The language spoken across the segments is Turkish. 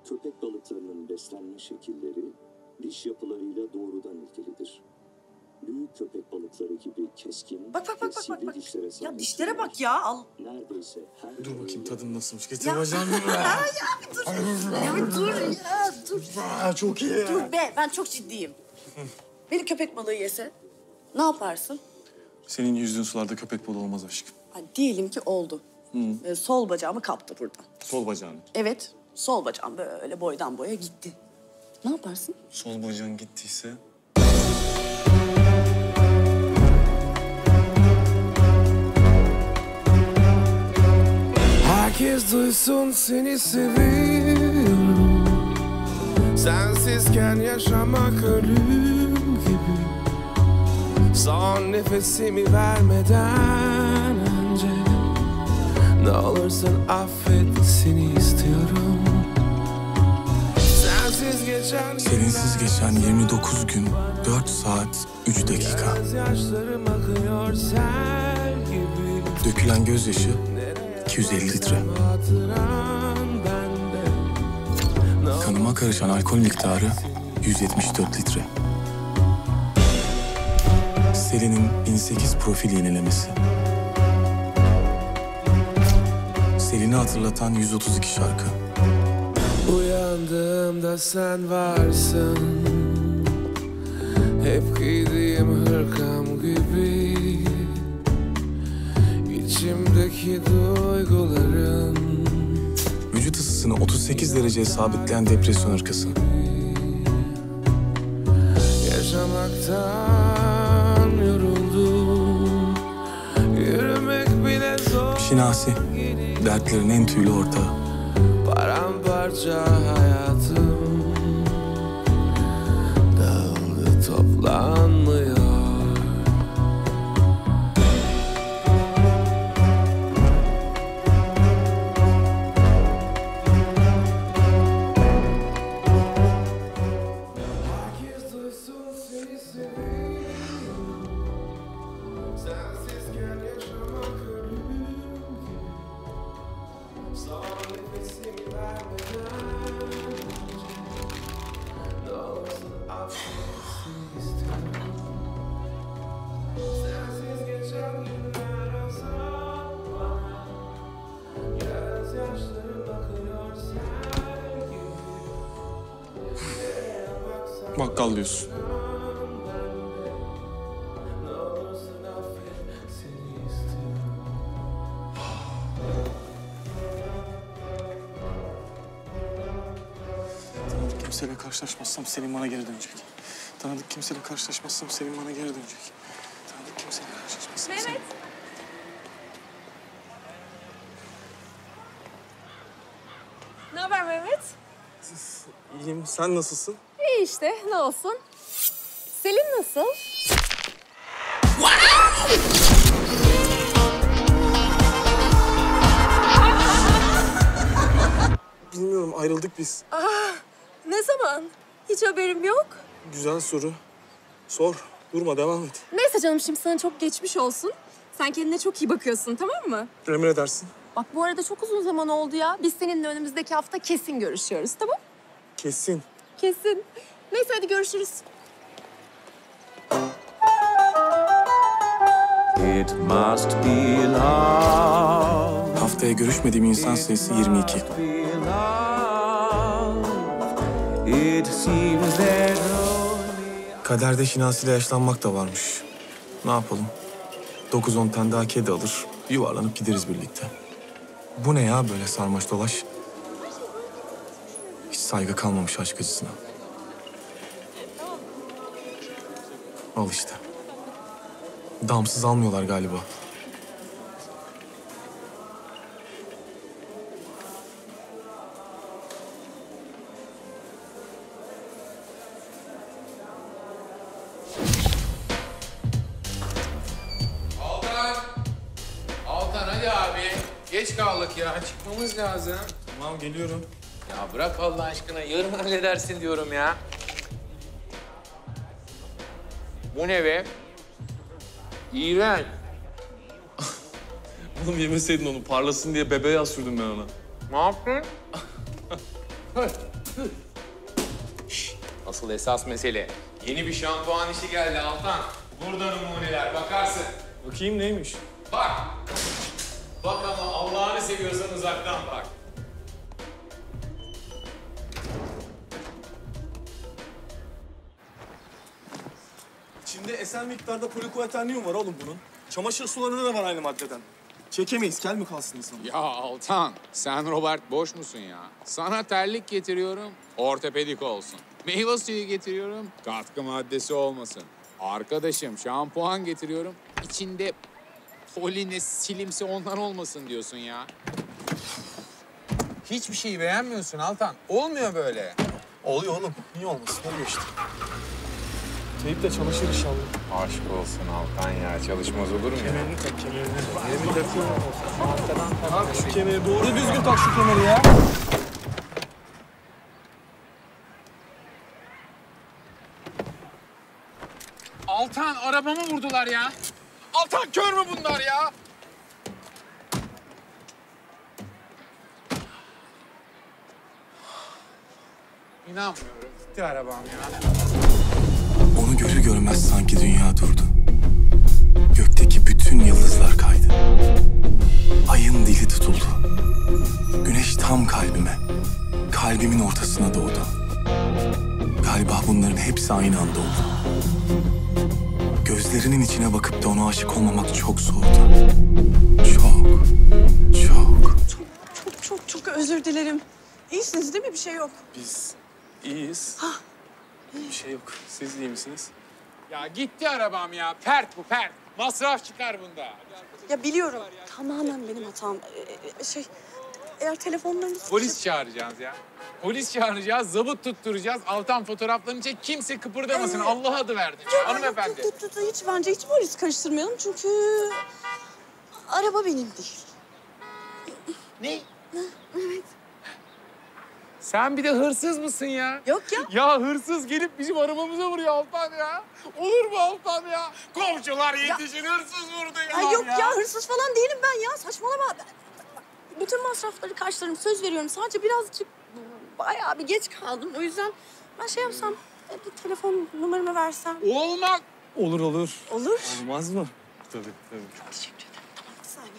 Köpek balıklarının beslenme şekilleri diş yapılarıyla doğrudan ilgilidir. Büyük köpek balıkları gibi keskin Bak. sivri dişlere sahip. Ya dişlere bak ya, al. Neredeyse her Dur bakayım tadın nasılmış. Getir Ya. bacağını. Ya dur ya, dur. Çok iyi. Dur be, ben çok ciddiyim. Beni köpek balığı yese ne yaparsın? Senin yüzdüğün sularda köpek balığı olmaz aşkım. Ha, diyelim ki oldu. Sol bacağımı kaptı buradan. Sol bacağını. Evet, sol bacağım böyle boydan boya gitti. Ne yaparsın? Sol bacağın gittiyse... Herkes duysun seni seviyorum. Sensizken yaşamak ölüm gibi. Son nefesimi vermeden önce ne olursun affet, seni istiyorum. Sensiz geçen Seninsiz geçen 29 gün, 4 saat, 3 dakika. gözyaşlarım akıyor sel gibi. Dökülen gözyaşı 250 litre. Hatıran bende. Kanıma karışan alkol miktarı 174 litre. Selin'in 1008 profil yenilemesi. Selin'i hatırlatan 132 şarkı. Uyandığımda sen varsın. Hep giydiğim hırkam gibi. İçimdeki duyguların Vücut ısısını 38 dereceye sabitleyen depresyon hırkası. yaşamaktan yoruldum. Yürümek bile zor. Şinasi, dertlerin en tüylü ortağı. Paramparça hayatım dağıldı, toplanmıyor. Herkes duysun seni seviyorum. Sensizken yaşamak ölüm gibi. Son nefesimi vermeden önce ne olursun affet, seni istiyorum. Sensiz geçen günler azal bana. Gözyaşlarım akıyor sel gibi. Nereye baksan Bakkal diyorsun. ne olursun affet, seni istiyorum. Tanıdık kimseyle karşılaşmazsam Selin bana geri dönecek. Tanıdık kimseyle karşılaşmazsam Selin bana geri dönecek. Tanıdık kimseyle karşılaşmazsam Mehmet. Ne haber Mehmet? İyiyim. Sen nasılsın? İyi işte, ne olsun. Selin nasıl? Bilmiyorum. Ayrıldık biz. Ne zaman? Hiç haberim yok. Güzel soru. Sor. Durma. Devam et. Neyse canım, şimdi sana çok geçmiş olsun. Sen kendine çok iyi bakıyorsun, tamam mı? Emredersin. Bak bu arada çok uzun zaman oldu ya. Biz seninle önümüzdeki hafta kesin görüşüyoruz, tamam? Kesin. Kesin. Neyse hadi görüşürüz. It must be love. Haftaya görüşmediğim insan sayısı 22. It seems that Kaderde Şinasi'yle yaşlanmak da varmış. Ne yapalım? 9-10 tane daha kedi alır, yuvarlanıp gideriz birlikte. Bu ne ya böyle sarmaş dolaş? Hiç saygı kalmamış aşk acısına. Al işte. Damsız almıyorlar galiba. Altan hadi abi. Geç kaldık ya. Çıkmamız lazım. Tamam geliyorum. Ya bırak Allah aşkına. Yarın halledersin diyorum ya. Bu ne be? İğrenç. Oğlum yemeseydin onu parlasın diye bebeğe sürdüm ben ona. Ne yaptın? Asıl esas mesele. Yeni bir şampuan işi geldi Altan. Burada numuneler bakarsın. Bakayım neymiş? Bak. Bak ama Allah'ını seviyorsan uzaktan bak. İçinde eser miktarda polikoeternium var oğlum bunun. Çamaşır sularında da var aynı maddeden. Çekemeyiz, kel mi kalsın insan? Ya Altan, sen Robert boş musun ya? Sana terlik getiriyorum, ortopedik olsun. Meyve suyu getiriyorum, katkı maddesi olmasın. Arkadaşım şampuan getiriyorum, içinde poline, silimsi onlar olmasın diyorsun ya. Hiçbir şeyi beğenmiyorsun Altan. Olmuyor böyle. Oluyor oğlum. Niye olmasın? Oluyor işte. Teyip de çalışır inşallah. Aşk olsun Altan ya, çalışmaz olur mu ya? Kemerini tak, kemerini. Kemerini takıyorum. Tak şu kemeri. Doğru düzgün tak şu kemeri ya. Altan, arabamı vurdular ya. Altan, kör mü bunlar ya? İnanmıyorum. Gitti arabam ya. Onu görür görmez sanki dünya durdu. Gökteki bütün yıldızlar kaydı. Ayın dili tutuldu. Güneş tam kalbime, kalbimin ortasına doğdu. Galiba bunların hepsi aynı anda oldu. Gözlerinin içine bakıp da ona aşık olmamak çok zordu. Çok, çok. Çok özür dilerim. İyisiniz değil mi? Bir şey yok. Biz iyiyiz. Bir şey yok. Siz iyi misiniz? Ya gitti arabam ya. Pert bu, pert. Masraf çıkar bunda. Ya biliyorum. Tamamen benim hatam. Eğer telefonlarınız... Polis çağıracağız ya. Polis çağıracağız, zabıt tutturacağız. Altan fotoğraflarını çek, kimse kıpırdamasın. Allah adı verdi. Hanımefendi. Bence hiç polis karıştırmayalım çünkü... Araba benim değil. Ne? Sen bir de hırsız mısın ya? Yok ya. Ya hırsız gelip bizim arabamıza vuruyor Altan ya. Olur mu Altan ya? Komşular yetişin, hırsız vurdu ya. Ay yok ya hırsız falan değilim ben ya. Saçmalama. Bütün masrafları karşılarım. Söz veriyorum. Sadece birazcık bayağı bir geç kaldım. O yüzden ben şey yapsam, bir telefon numaramı versem. Olmak. Olur. Olur. Olmaz mı? Tabii. Teşekkür ederim. Tamam bir saniye.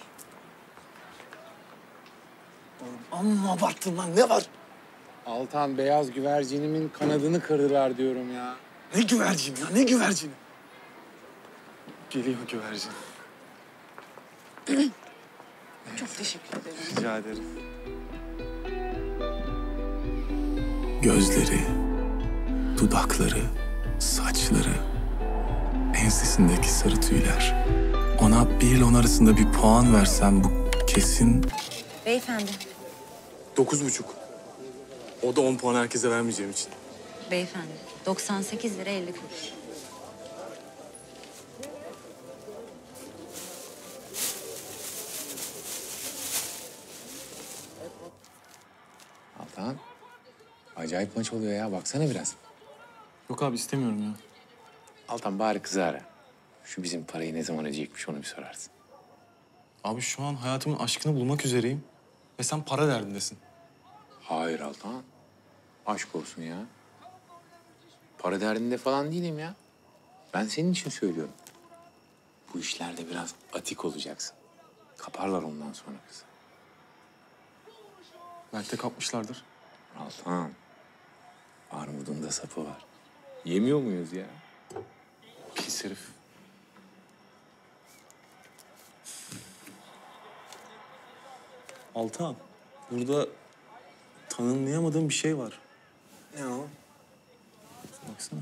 Amma abarttın lan, ne var? Altan, beyaz güvercinimin kanadını kırdılar diyorum ya. Ne güvercin ya, ne güvercini? Geliyor güvercin. Çok teşekkür ederim. Rica ederim. Gözleri, dudakları, saçları, ensesindeki sarı tüyler. Ona 1 ile 10 arasında bir puan versem bu kesin Beyefendi, 9,5. O da 10 puan herkese vermeyeceğim için. beyefendi. 98 lira 50 kuruş. Altan, acayip maç oluyor ya. Baksana biraz. Yok abi istemiyorum ya. Altan, bari kızı ara. Şu bizim parayı ne zaman ödeyecekmiş onu bir sorarsın. Abi şu an hayatımın aşkını bulmak üzereyim. Ve sen para derdindesin. Hayır Altan. Aşk olsun ya. Para derdinde falan değilim ya. Ben senin için söylüyorum. Bu işlerde biraz atik olacaksın. Kaparlar ondan sonra kızı. Belki de kapmışlardır. Altan. Armudun da sapı var. Yemiyor muyuz ya? Pis herif. Altan, burada tanımlayamadığım bir şey var. Ne o? Baksana.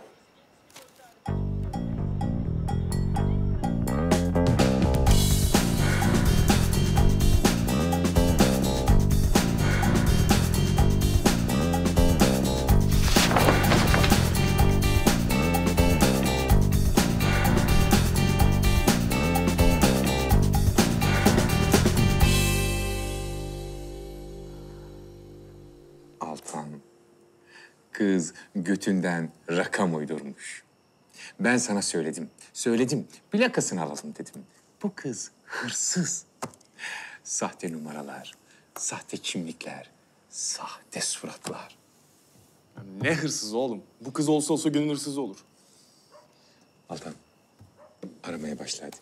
Altan. Kız götünden rakam uydurmuş. Ben sana söyledim. Söyledim. Plakasını alalım dedim. Bu kız hırsız. Sahte numaralar, sahte kimlikler, Sahte suratlar. Ya ne hırsız oğlum? Bu kız olsa olsa gönül hırsızı olur. Altan, aramaya başla hadi.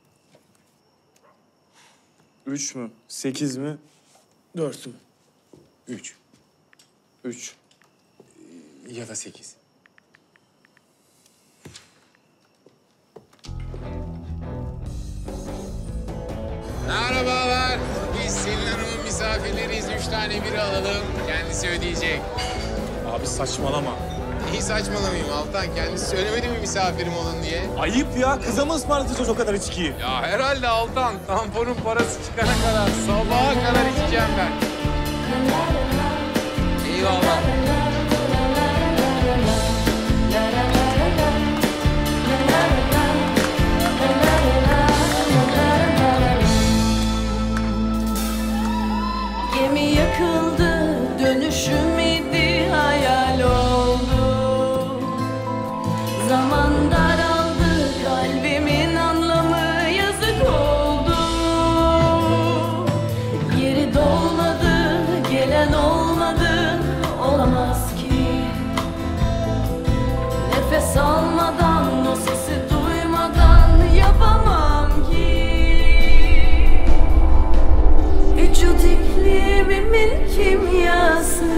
3 mü? 8 mi? 4 mü? 3 3. ya da 8. Merhabalar. Biz Selin Hanım'ın misafirleriyiz. 3 tane bira alalım. Kendisi ödeyecek. Abi saçmalama. İyi saçmalamayayım Altan. Kendisi söylemedi mi misafirim olun diye? Ayıp ya. Kıza mı ısmarlatacağız o kadar içkiyi? Ya herhalde Altan. Tamponun parası çıkana kadar sabaha kadar içeceğim ben. Eyvallah. Gemi yakıldı, dönüşüm idi, hayal oldu. Zaman daraldı, kalbimin anlamı yazık oldu. Yeri dolmadı, gelen olmadı, olamaz ki. Nefes almadan, o sesi duymadan yapamam ki. Vücut iklimimin kimyası,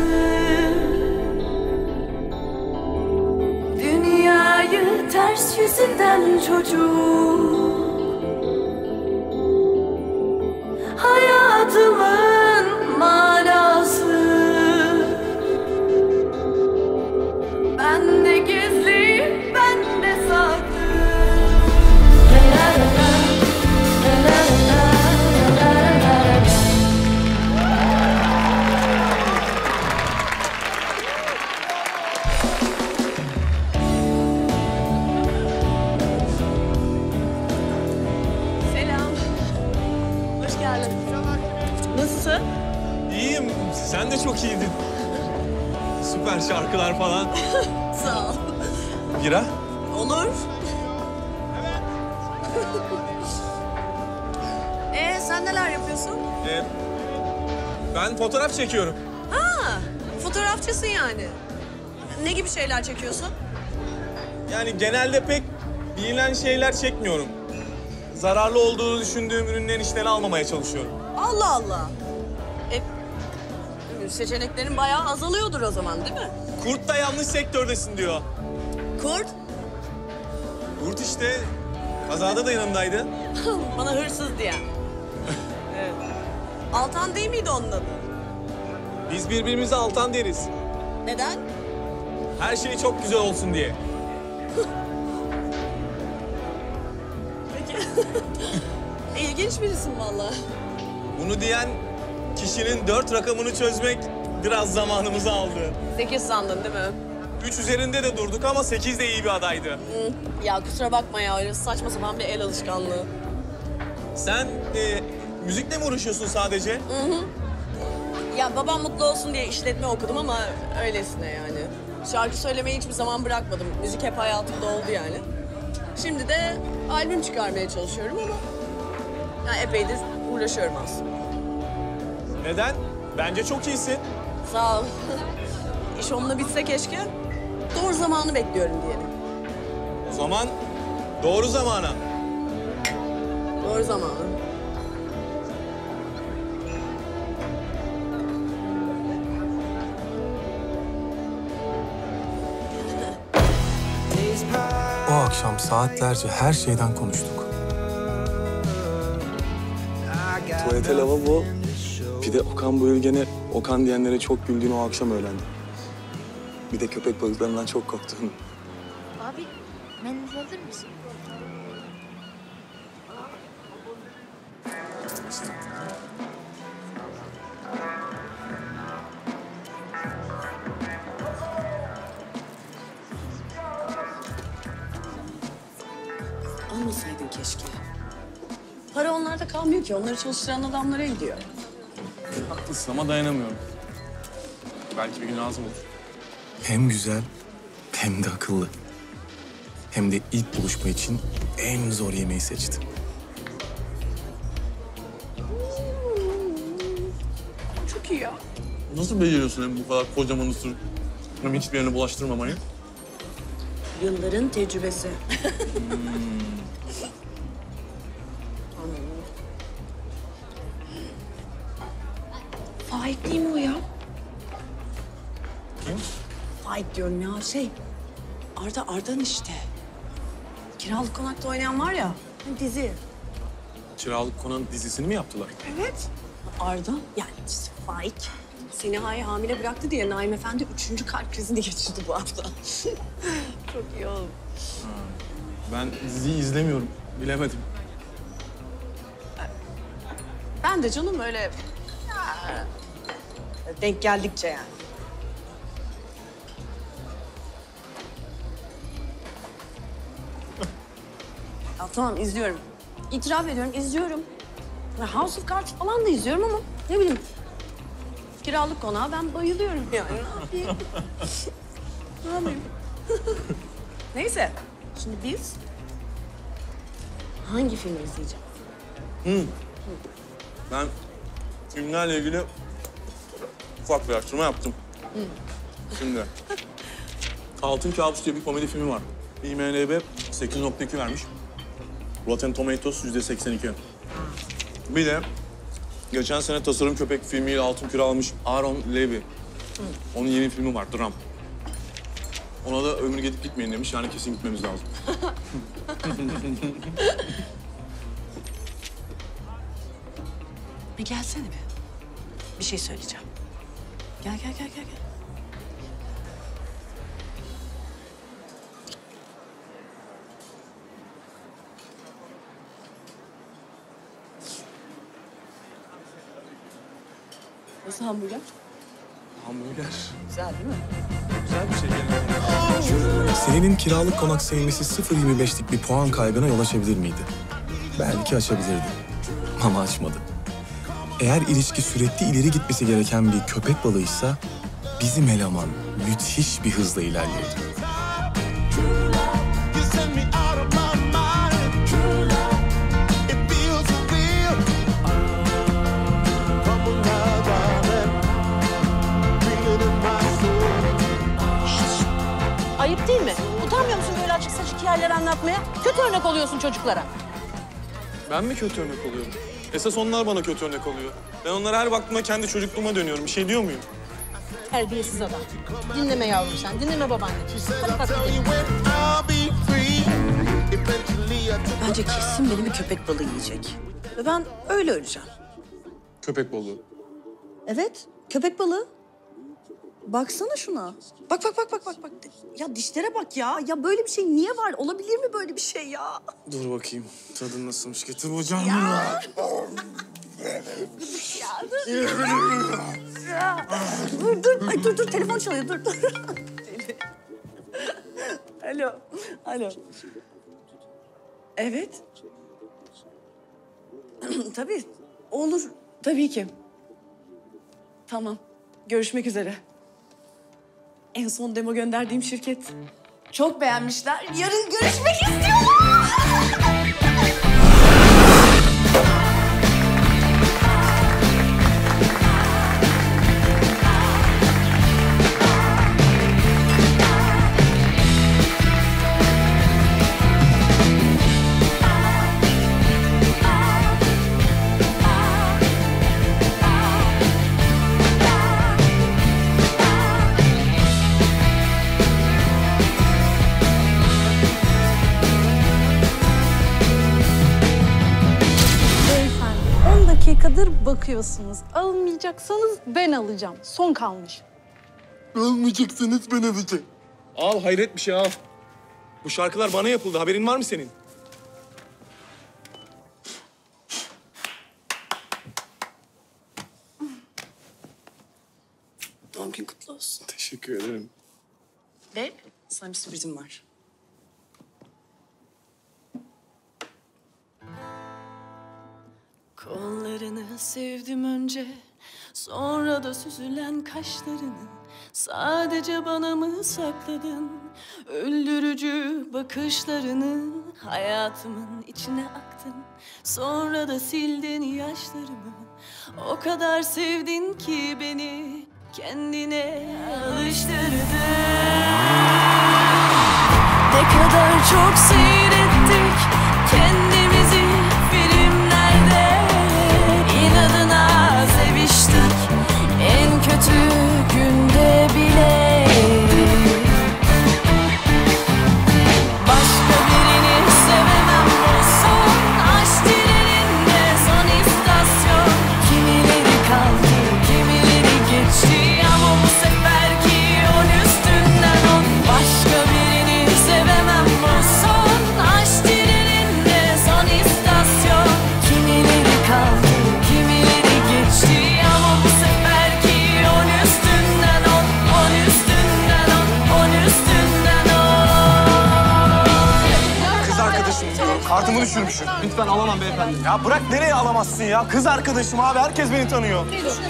dünyayı ters yüz eden çocuk, hayatımın manası. Bende gizli, bende saklı. Selam. Hoş geldin. Nasılsın? İyiyim. Sen de çok iyiydin. Süper şarkılar falan. Sağ ol. Bira? Olur. Sen neler yapıyorsun? Ben fotoğraf çekiyorum. Ha, fotoğrafçısın yani. Ne gibi şeyler çekiyorsun? Yani genelde pek bilinen şeyler çekmiyorum. Zararlı olduğunu düşündüğüm ürünlerin işlerini almamaya çalışıyorum. Allah Allah. Seçeneklerin bayağı azalıyordur o zaman değil mi? Kurt da yanlış sektördesin diyor. Kurt, Kurt işte kazada da yanımdaydı. bana hırsız diyen. Evet. Altan değil miydi onun adı? Biz birbirimize Altan deriz. Neden? Her şey çok güzel olsun diye. Peki. İlginç birisin vallahi. Bunu diyen kişinin 4 rakamını çözmek biraz zamanımızı aldı. 8 sandın değil mi? 3 üzerinde de durduk ama 8 de iyi bir adaydı. Ya kusura bakma ya, öyle saçma sapan bir el alışkanlığı. Sen müzikle mi uğraşıyorsun sadece? Ya babam mutlu olsun diye işletme okudum ama öylesine yani. Şarkı söylemeyi hiçbir zaman bırakmadım. Müzik hep hayatımda oldu yani. Şimdi de albüm çıkarmaya çalışıyorum ama... Ya epeydir uğraşıyorum aslında. Neden? Bence çok iyisin. Sağ ol. İş onunla bitse keşke. Doğru zamanı bekliyorum diyelim. O zaman doğru zamana. Doğru zamanı. O akşam saatlerce her şeyden konuştuk. Tuvalete lavabo, bir de Okan Bayülgen'e Okan diyenlere çok güldüğünü o akşam öğrendim. Bir de köpek balıklarından çok korktuğunu. Abi, mendil alır mısın? Almasaydın keşke. Para onlarda kalmıyor ki. Onları çalıştıran adamlara gidiyor. Haklısın ama dayanamıyorum. Belki bir gün lazım olur. Hem güzel hem de akıllı. Hem de ilk buluşma için en zor yemeği seçtim. Çok iyi ya. Nasıl beceriyorsun hem bu kadar kocaman ısırıp hem hiçbir yerine bulaştırmamayı? Yılların tecrübesi. Faik değil mi o ya? Kim? Faik diyorum ya Arda'nın işte. Kiralık Konak'ta oynayan var ya, dizi. Kiralık Konak'ın dizisini mi yaptılar? Evet. Arda, yani işte Faik. Seniha'yı hamile bıraktı diye Naim Efendi 3. kalp krizini geçirdi bu hafta. Çok iyi oğlum. Ben diziyi izlemiyorum. Bilemedim. Ben de canım öyle... Ya, denk geldikçe yani. Ya tamam izliyorum. İtiraf ediyorum izliyorum. Ya House of Cards falan da izliyorum ama ne bileyim. Kiralık Konağa ben bayılıyorum yani. Ne yapayım? Ne yapayım? Neyse. Şimdi biz hangi filmi izleyeceğiz? Ben filmlerle ilgili ufak bir araştırma yaptım. Şimdi Altın Kabus diye bir komedi filmi var. IMDb 8.2 vermiş. Rotten Tomatoes %82. Bir de geçen sene Tasarım Köpek filmiyle Altın Küre almış Aaron Levy. Onun yeni filmi var, Dram. Ona da ömür gidip gitmeyin demiş. Yani kesin gitmemiz lazım. Bir gelsene bir. Bir şey söyleyeceğim. Gel. Nasıl hamburger? Hamburger. Güzel değil mi? Güzel bir şey. Selin'in kiralık konak sevmesi 0.25'lik bir puan kaybına yol açabilir miydi? Belki açabilirdi. Ama açmadı. Eğer ilişki sürekli ileri gitmesi gereken bir köpek balığıysa bizim eleman müthiş bir hızla ilerliyordu. Ayıp değil mi? Utanmıyor musun böyle açık saçık hikayeler anlatmaya? Kötü örnek oluyorsun çocuklara. Ben mi kötü örnek oluyorum? Esas onlar bana kötü örnek oluyor. Ben onlara her baktığımda kendi çocukluğuma dönüyorum. Bir şey diyor muyum? Terbiyesiz adam. Dinleme yavrum sen, dinleme babaanne. Hadi kalk gidelim. Bence kesin beni bir köpek balığı yiyecek. Ve ben öyle öleceğim. Köpek balığı. Evet, köpek balığı. Baksana şuna. Bak. Ya dişlere bak ya. Ya böyle bir şey niye var? Olabilir mi böyle bir şey ya? Dur bakayım. Tadın nasılmış? Getir bacağını. Ya dur. Ay, dur. Telefon çalıyor. Dur. Alo. Evet. Tabii. Olur. Tabii ki. Tamam. Görüşmek üzere. En son demo gönderdiğim şirket. Çok beğenmişler. Yarın görüşmek istiyorlar. dakikadır bakıyorsunuz. Almayacaksanız ben alacağım. Son kalmış. Almayacaksınız ben alacağım. Al hayret bir şey al. Bu şarkılar bana yapıldı. Haberin var mı senin? Doğum gün kutlu olsun. Teşekkür ederim. Ve sana bir sürprizim var. Kollarını sevdim önce, sonra da süzülen kaşlarını. Sadece bana mı sakladın öldürücü bakışlarını? Hayatımın içine aktın, sonra da sildin yaşlarımı. O kadar sevdin ki beni, kendine alıştırdın. Ne kadar çok seyrettik kendimizi filmlerde, inadına seviştik en kötü günde bile. Başka birini sevemem, bu son aşk treninde son istasyon. Kimileri kaldı, kimileri geçti ama bu seferki on üstünden on. Başka birini sevemem, bu son aşk treninde son istasyon. Kimileri kaldı, kimileri geçti ama bu seferki on üstünden on, on üstünden on, on üstünden on. Kız arkadaşım diyorum. Kartımı düşürmüşüm. Lütfen alamam beyefendi. Ya bırak, nereye alamazsın ya? Kız arkadaşım abi, herkes beni tanıyor.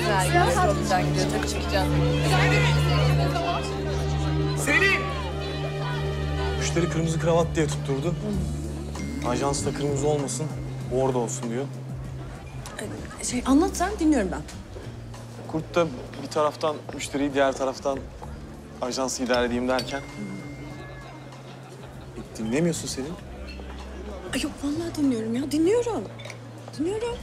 Selin! Müşteri kırmızı kravat diye tutturdu. Ajans da kırmızı olmasın, orada olsun diyor. Anlat sen, dinliyorum ben. Kurt da bir taraftan müşteriyi, diğer taraftan ajansı idare edeyim derken... Dinlemiyorsun Selin. Ay yok, vallahi dinliyorum ya, dinliyorum. Dinliyorum.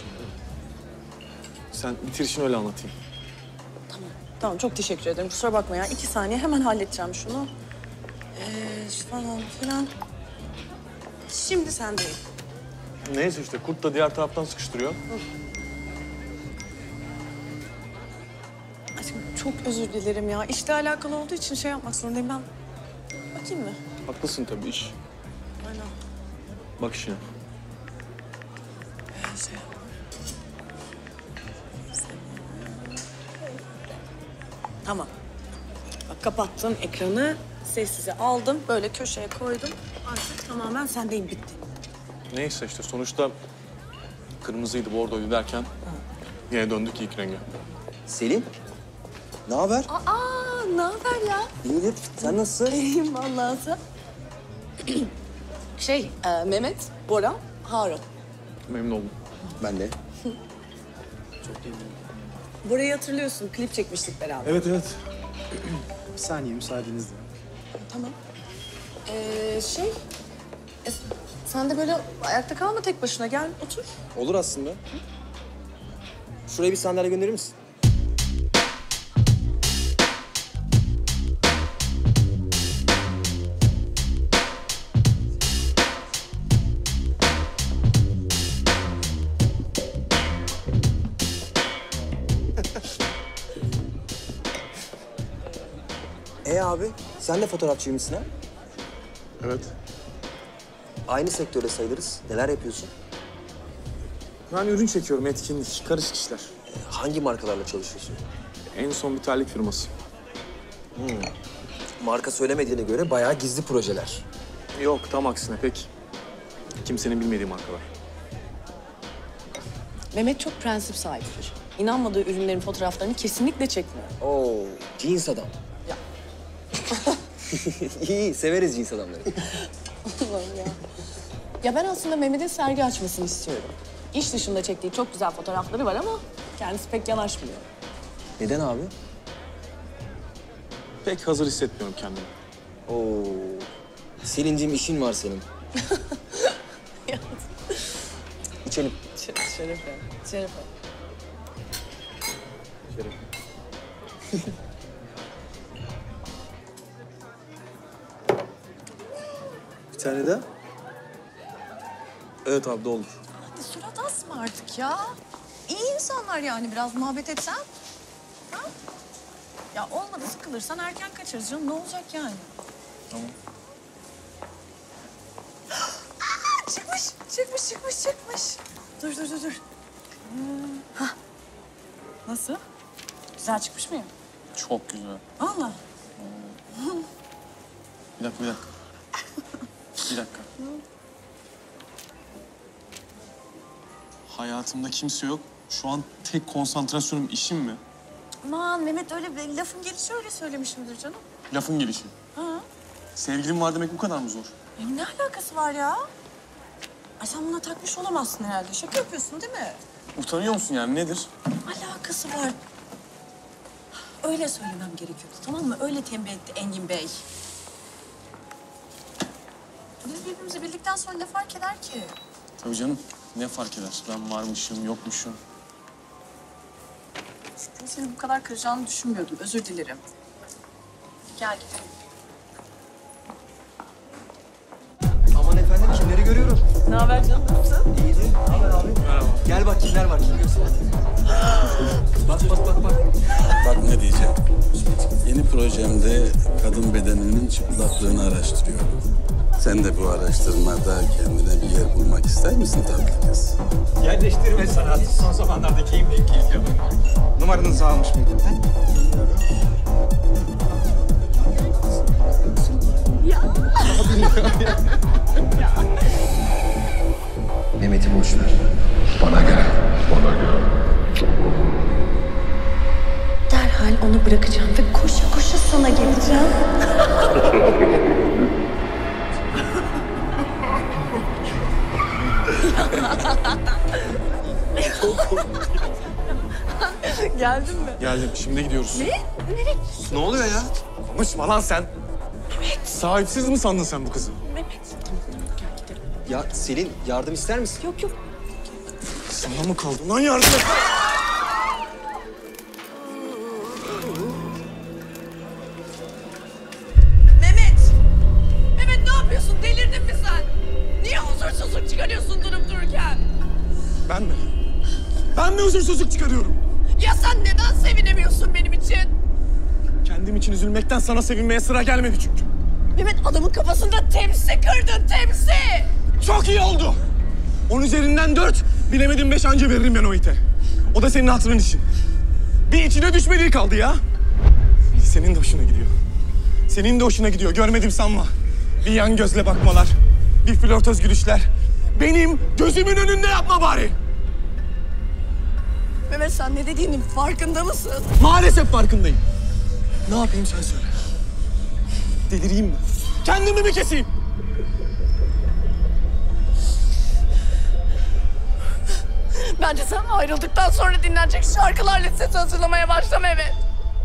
Sen bitir işini, öyle anlatayım. Tamam, çok teşekkür ederim. Kusura bakma ya, 2 saniye hemen halledeceğim şunu. Falan filan. Şimdi sendeyim. Neyse işte, Kurt da diğer taraftan sıkıştırıyor. Aşkım çok özür dilerim ya. İşle alakalı olduğu için şey yapmak zorundayım ben. Bakayım mı? Haklısın tabii, iş. Aynen. Bak işine. Tamam. Bak kapattım ekranı, sessize aldım, böyle köşeye koydum. Artık tamamen sendeyim, bitti. Neyse işte, sonuçta kırmızıydı, bordoydu derken yine döndük ilk renge. Selin, ne haber? Aa, ne haber ya? İyidir. Sen nasılsın? İyiyim vallahi sen. Mehmet, Bora, Harun. Memnun oldum. Ben de. Bora'yı hatırlıyorsun, klip çekmiştik beraber. Evet, evet. Bir saniye, müsaadenizle. Tamam. Sen de böyle ayakta kalma tek başına, gel otur. Olur aslında. Şuraya bir sandalye gönderir misin? Abi, sen de fotoğrafçıymışsın ha? Evet. Aynı sektörde sayılırız. Neler yapıyorsun? Ben ürün çekiyorum, etkinlik, karışık işler. Hangi markalarla çalışıyorsun? En son bir terlik firması. Marka söylemediğine göre bayağı gizli projeler. Yok, tam aksine pek kimsenin bilmediği markalar. Mehmet çok prensip sahibidir. İnanmadığı ürünlerin fotoğraflarını kesinlikle çekmiyor. Oo, cins adam. Ya. İyi, severiz cins adamları. Allah'ım ya. Ya ben aslında Mehmet'in sergi açmasını istiyorum. İş dışında çektiği çok güzel fotoğrafları var ama kendisi pek yanaşmıyor. Neden abi? Pek hazır hissetmiyorum kendimi. Oo, Selin'cim işin var senin. İçelim. Şerefe. Şeref. Bir tane daha. Evet abi, de olur. Hadi surat asma artık ya. İyi insanlar yani, biraz muhabbet etsen. Ha? Ya olmadı, sıkılırsan erken kaçarız canım, ne olacak yani? Tamam. Çıkmış. Dur. Hah. Nasıl? Güzel çıkmış mıyım? Çok güzel. Vallahi. Bir dakika. Bir dakika. Hayatımda kimse yok. Şu an tek konsantrasyonum işim mi? Aman Mehmet, öyle lafın gelişi öyle söylemişimdir canım. Lafın gelişi. Ha? Sevgilim var demek bu kadar mı zor? Ne alakası var ya? Ay sen buna takmış olamazsın herhalde. Şaka yapıyorsun değil mi? Utanıyor musun yani, nedir? Alakası var. öyle söylemem gerekiyordu, tamam mı? Öyle tembih etti Engin Bey. Biz birbirimizi bildikten sonra ne fark eder ki? Tabii canım. Ne fark eder? Ben varmışım, yokmuşum. Cidden seni bu kadar kıracağını düşünmüyordum. Özür dilerim. Gel gidelim. Aman efendim kimleri görüyorum? Ne haber canım? Nasılsın? İyidir. Ne haber abi? Merhaba. Gel bak kimler var kim göster. bak. Bak ne diyeceğim. Yeni projemde kadın bedeninin çıplaklığını araştırıyorum. Sen de bu araştırmada kendine bir yer bulmak ister misin tatlı kız? Yerleştirme sanatı son zamanlardaki en büyük ilgim. Numaranızı almış mıydım ben? Mehmet'i boş ver. Bana gel. Derhal onu bırakacağım ve koşa koşa sana geleceğim. Geldin mi? Geldim. Şimdi gidiyoruz. Ne? Nereye gidiyorsun? Ne oluyor ya? Konuşma lan sen. Mehmet. Sahipsiz mi sandın sen bu kızı? Mehmet. Gel gidelim. Ya Selin yardım ister misin? Yok. Sana mı kaldı lan yardım? Mehmet ne yapıyorsun? Delirdin mi sen? Niye huzursuzluk çıkarıyorsun durup dururken? Ben mi? Ben mi huzursuzluk çıkarıyorum? Ya sen neden sevinemiyorsun benim için? Kendim için üzülmekten sana sevinmeye sıra gelmedi çünkü. Mehmet adamın kafasında temsi kırdın, temsi! Çok iyi oldu. 10 üzerinden 4, bilemedim 5 anca veririm ben o ite. O da senin hatırın için. Bir içine düşmediği kaldı ya. Senin de hoşuna gidiyor. Senin de hoşuna gidiyor, görmedim sanma. Bir yan gözle bakmalar, bir flörtöz gülüşler. Benim gözümün önünde yapma bari. Mehmet sen ne dediğinin farkında mısın? Maalesef farkındayım. Ne yapayım sen söyle. Delireyim mi? Kendimi mi keseyim? Bence sen ayrıldıktan sonra dinlenecek şarkılar listesi hazırlamaya başla Mehmet.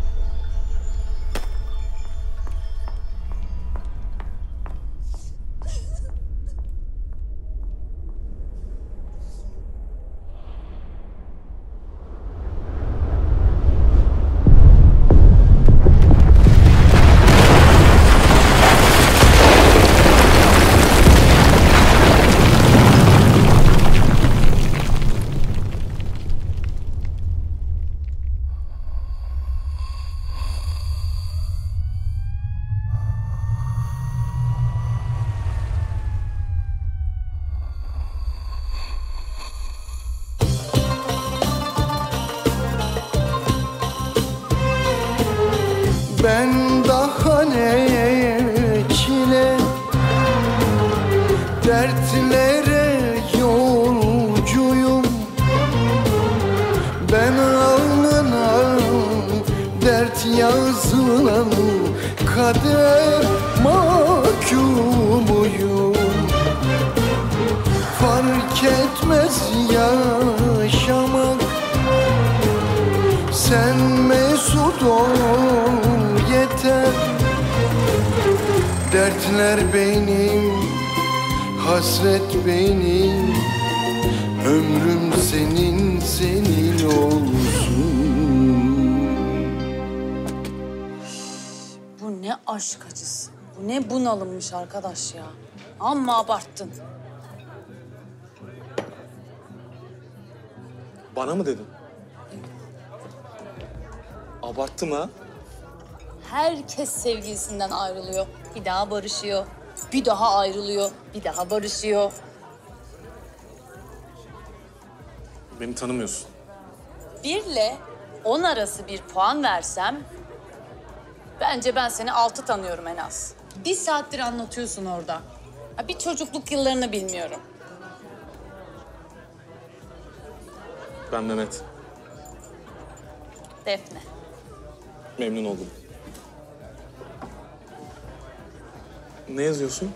Ben daha ne çile dertlere yolcuyum. Ben alnına dert yazılan kader mahkumuyum. Fark etmez yaşamak, sen mesut ol yeter. Dertler benim, hasret benim, ömrüm senin, senin olsun. Bu ne aşk acısı, bu ne bunalımmış arkadaş ya. Amma abarttın. Bana mı dedin? Abarttım ha. Herkes sevgilisinden ayrılıyor. Bir daha barışıyor. Bir daha ayrılıyor. Bir daha barışıyor. Beni tanımıyorsun. 1 ile 10 arası bir puan versem... bence ben seni 6 tanıyorum en az. 1 saattir anlatıyorsun orada. Ha, bir çocukluk yıllarını bilmiyorum. Ben Mehmet. Defne. Memnun oldum. Ne yazıyorsun?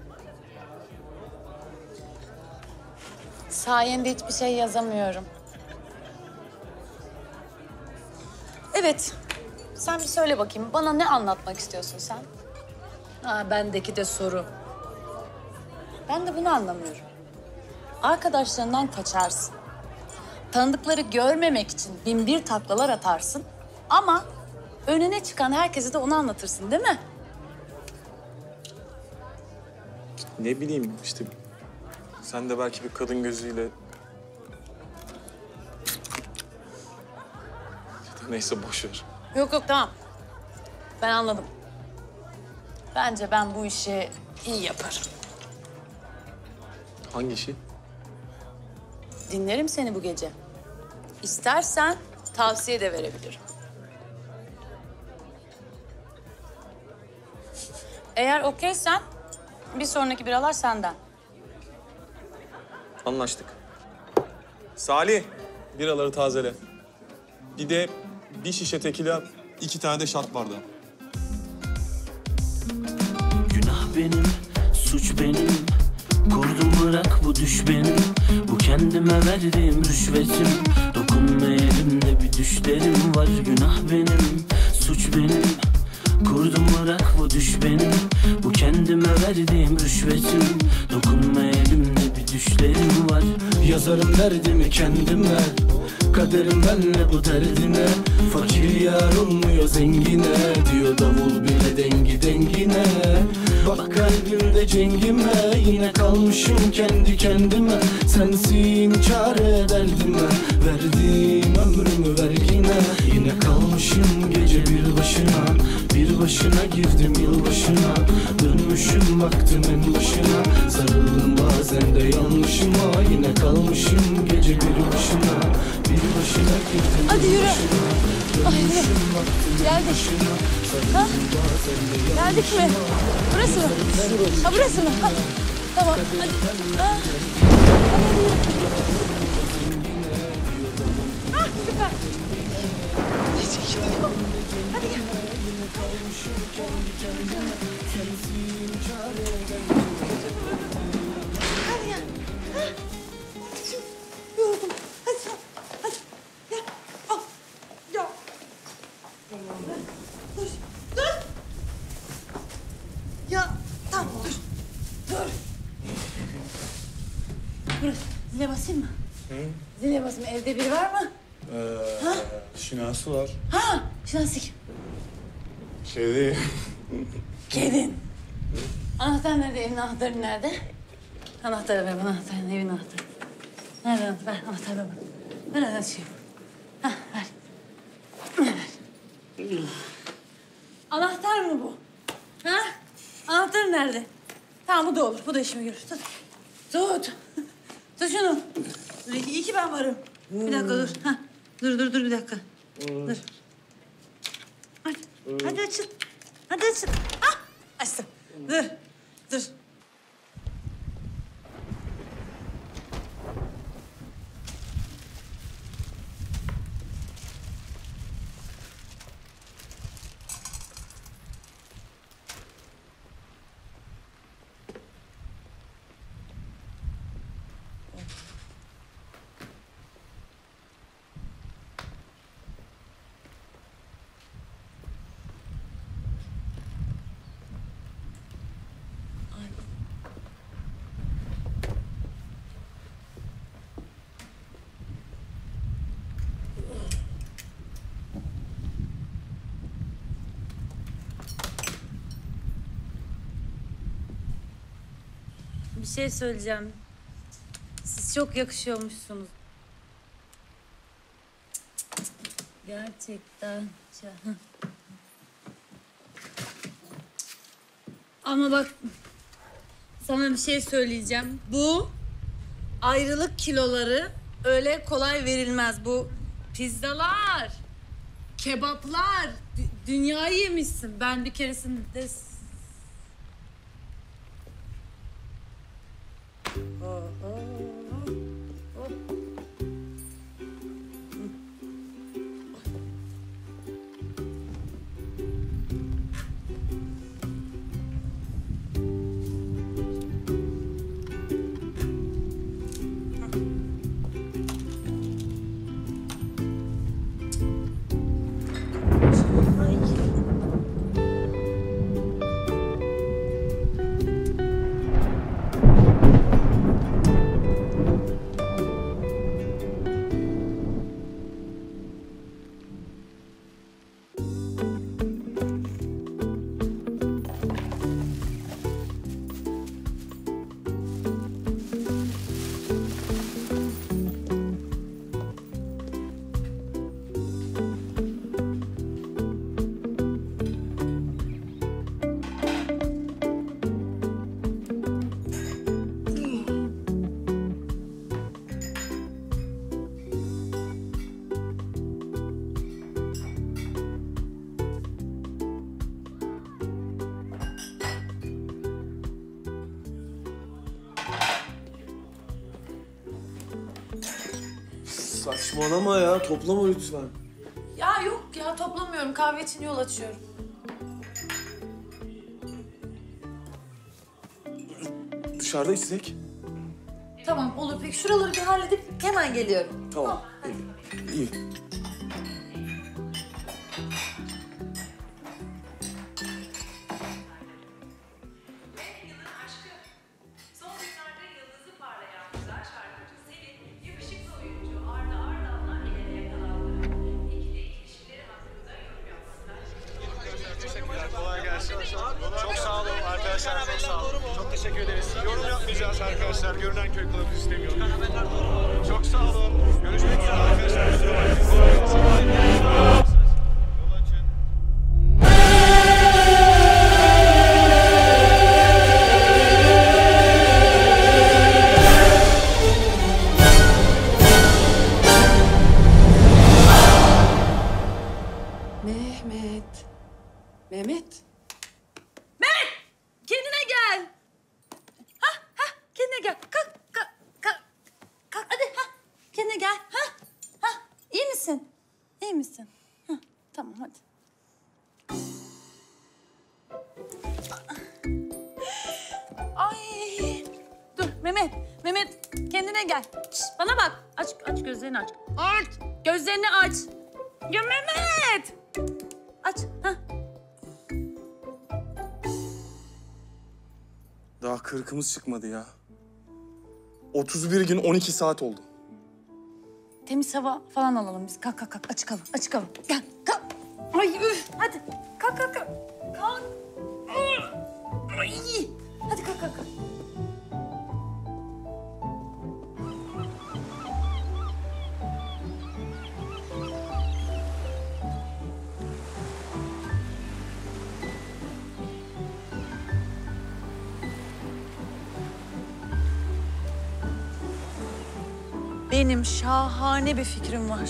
Sayende hiçbir şey yazamıyorum. Evet, Sen bir söyle bakayım, bana ne anlatmak istiyorsun sen? Ha, bendeki de soru. Ben de bunu anlamıyorum. Arkadaşlarından kaçarsın. Tanıdıkları görmemek için bin bir taklalar atarsın. Ama önüne çıkan herkese de onu anlatırsın, değil mi? Ne bileyim işte. Sen de belki bir kadın gözüyle... Ya da neyse boş ver. Yok yok, tamam. Ben anladım. Bence ben bu işi iyi yaparım. Hangi işi? Dinlerim seni bu gece. İstersen tavsiye de verebilirim. Eğer okeysen bir sonraki biralar senden. Anlaştık. Salih, biraları tazele. Bir de bir şişe tekila, 2 tane de şat bardağı. Günah benim, suç benim. Kurdum bırak bu düş benim. Bu kendime verdiğim rüşvetim. Dokunma elimde bir düşlerim var. Günah benim, suç benim. Kurdum bırak bu düş benim. Bu kendime verdiğim rüşvetim. Dokunma elimde bir düşlerim var. Yazarım derdimi kendime. Kaderim benle bu derdine. Fakir yar olmuyor zengine. Diyor davul bile dengi dengine. Bak kalbimde cengime. Yine kalmışım kendi kendime. Sensin çare derdime. Verdiğim ömrümü ver yine. Yine kalmışım gece bir başına. Bir başına girdim yılbaşına. Dönmüşüm baktım en başına. Sarıldım bazen de yanlışıma. Yine kalmışım gece bir başına. Bir başına girdim. Hadi yürü. Ay, geldik. Ha? Geldik mi? Burası mı? Ha, burası mı? Ha. Tamam. Hadi. Ha. Ha, süper. Ne çekiyor? Hadi gel. Hadi gel. Ha. Yoruldum. Hadi sen. Hadi. Gel. Al. Gel. Dur. Dur. Ya tamam dur. Dur. Dur. Zile basayım mı? Zile basayım. Evde biri var mı? Ha? Şinası var. Ha? Şinasi kim? Kedi. Kedin. Anahtar nerede? Evin anahtarı nerede? Anahtarı ver bana, anahtarı, evin anahtarı. Nerede anahtarı? Ver anahtarı ver bana. Ver açayım. Ha, ver. Ver. Anahtar mı bu? Ha? Anahtarı nerede? Tamam, bu da olur. Bu da işimi görür. Tut. Tut. Tut şunu. Dur, iyi ki ben varım. Bir dakika dur. Ha. Dur bir dakika. Dur. Hadi. Hadi açıl. Hadi açıl. Ah! Açtım. Dur. Bir şey söyleyeceğim. Siz çok yakışıyormuşsunuz. Gerçekten. Ama bak, sana bir şey söyleyeceğim. Bu ayrılık kiloları öyle kolay verilmez. Bu pizzalar, kebaplar, dünyayı yemişsin. Ben bir keresinde... Ay. Saçmalama ya. Toplama lütfen. Ya yok ya toplamıyorum. Kahve için yol açıyorum. Dışarıda içsek. Tamam olur. Peki şuraları bir halledip hemen geliyorum. Tamam. İyi. Çok sağ olun arkadaşlar, çok sağ olun. Çok teşekkür ederiz. Yorum yapmayacağız arkadaşlar. Görünen köy kılavuz istemiyoruz. Çok sağ olun. Görüşmek üzere arkadaşlar. Kusura bakmayın. Yol açın. Mehmet. Mehmet. Kendine gel. Kendine gel. Kalk. Hadi kendine gel. İyi misin? İyi misin? Tamam hadi. Ay. Dur Mehmet kendine gel. Şişt, bana bak. Aç gözlerini aç. Aç. Gözlerini aç. Ya Mehmet. Aç. Daha 40'ımız çıkmadı ya. 31 gün 12 saat oldu. Temiz hava falan alalım biz. Kalk. Açık hava. Gel kalk. Ay üf. Hadi kalk. Kalk. Ay. Hadi kalk. Benim şahane bir fikrim var.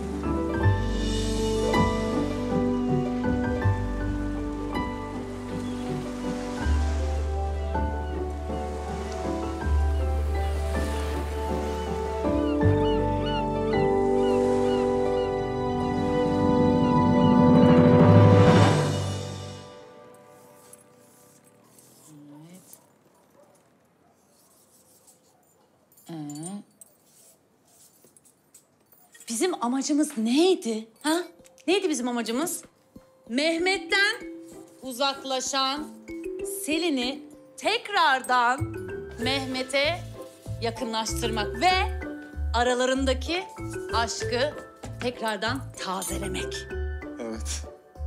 Bizim amacımız neydi? Neydi bizim amacımız? Mehmet'ten uzaklaşan Selin'i tekrardan Mehmet'e yakınlaştırmak ve aralarındaki aşkı tekrardan tazelemek. Evet.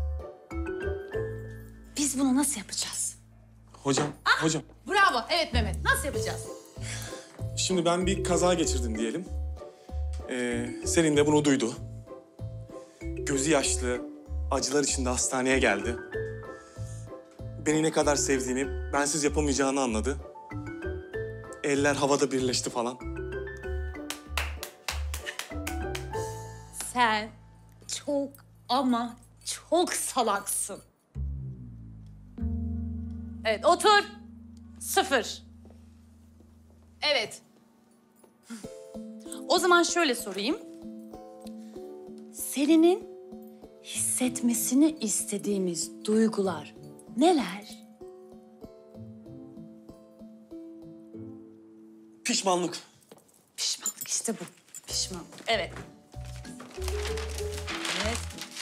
Biz bunu nasıl yapacağız? Hocam. Bravo. Evet Mehmet. Nasıl yapacağız? Şimdi ben bir kaza geçirdim diyelim. Selin de bunu duydu. Gözü yaşlı, acılar içinde hastaneye geldi. Beni ne kadar sevdiğini, bensiz yapamayacağını anladı. Eller havada birleşti falan. Sen çok ama çok salaksın. Evet, otur. 0. Evet. O zaman şöyle sorayım. Selin'in hissetmesini istediğimiz duygular neler? Pişmanlık. Pişmanlık işte bu. Pişmanlık. Evet. Evet.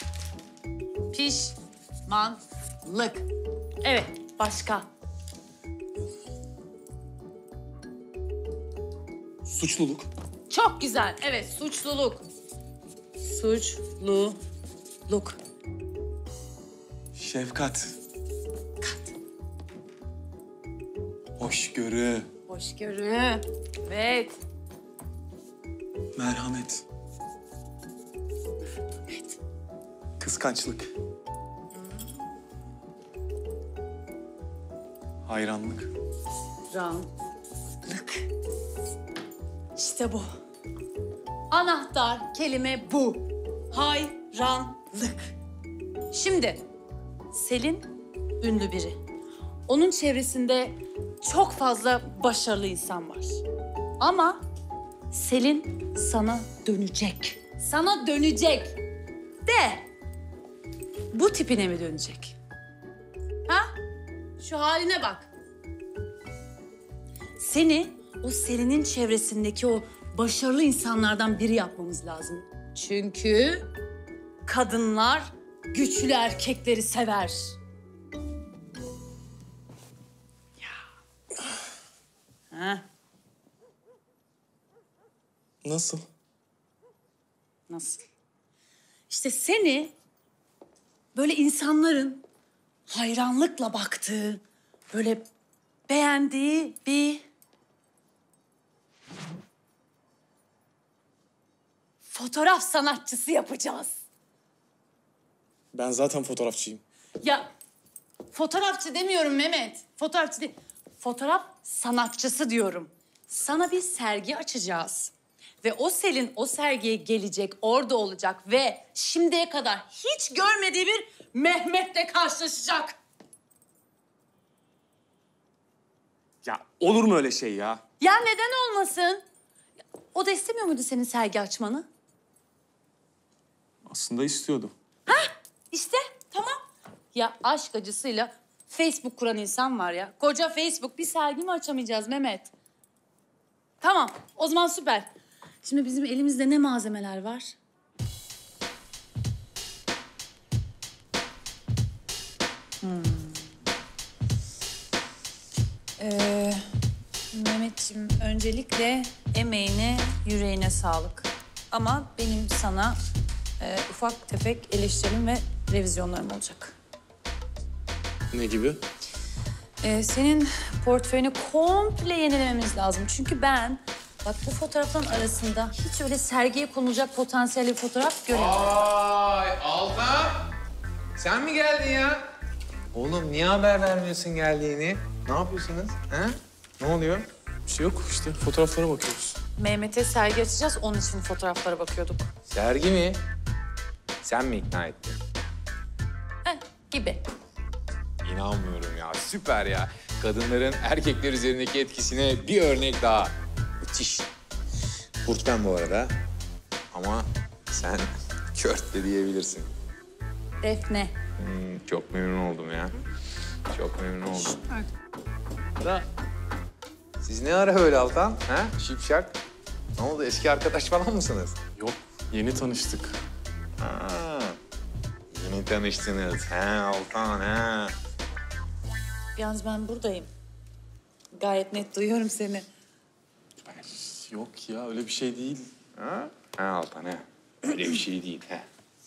Pişmanlık. Evet. Başka? Suçluluk. Çok güzel. Evet, suçluluk. Suçluluk. Şefkat. Hoşgörü. Hoşgörü. Evet. Merhamet. Evet. Kıskançlık. Hayranlık. Ranlık. İşte bu. Anahtar kelime bu. Hayranlık. Şimdi Selin ünlü biri. Onun çevresinde çok fazla başarılı insan var. Ama Selin sana dönecek. Sana dönecek. De bu tipine mi dönecek? Ha? Şu haline bak. Seni o Selin'in çevresindeki o başarılı insanlardan biri yapmamız lazım. Çünkü kadınlar güçlü erkekleri sever. Ya. Ha? Nasıl? Nasıl? İşte seni böyle insanların hayranlıkla baktığı, böyle beğendiği bir fotoğraf sanatçısı yapacağız. Ben zaten fotoğrafçıyım. Ya fotoğrafçı demiyorum Mehmet. Fotoğrafçı değil. Fotoğraf sanatçısı diyorum. Sana bir sergi açacağız. Ve o Selin o sergiye gelecek, orada olacak ve şimdiye kadar hiç görmediği bir Mehmet'le karşılaşacak. Ya olur mu öyle şey ya? Ya neden olmasın? O da istemiyor muydu senin sergi açmanı? Aslında istiyordu. İşte tamam. Ya aşk acısıyla Facebook kuran insan var ya. Koca Facebook, bir sergi mi açamayacağız Mehmet? Tamam, o zaman süper. Şimdi bizim elimizde ne malzemeler var? Mehmetciğim, öncelikle emeğine, yüreğine sağlık. Ama benim sana ufak tefek eleştirim ve revizyonlarım olacak. Ne gibi? Senin portföyünü komple yenilememiz lazım. Çünkü ben, bak bu fotoğrafların arasında hiç öyle sergiye konulacak potansiyelli bir fotoğraf göremiyorum. Vay Altan! Sen mi geldin ya? Oğlum niye haber vermiyorsun geldiğini? Ne yapıyorsunuz? Ha? Ne oluyor? Bir şey yok işte fotoğraflara bakıyoruz. Mehmet'e sergi açacağız, onun için fotoğraflara bakıyorduk. Sergi mi? Sen mi ikna ettin? Gibi. İnanmıyorum ya. Süper ya. Kadınların erkekler üzerindeki etkisine bir örnek daha. Müthiş. Kurt ben bu arada. Ama sen kört de diyebilirsin. Defne. Çok memnun oldum ya. Çok memnun oldum. Da siz ne ara öyle Altan? Ha? Şipşak. Ne oldu? Eski arkadaş falan mısınız? Yok, yeni tanıştık. Ha. Yeni tanıştınız. Ha Altan ha. Yalnız ben buradayım. Gayet net duyuyorum seni. Yok ya öyle bir şey değil. Ha? Ha Altan ha. Öyle bir şey değil ha.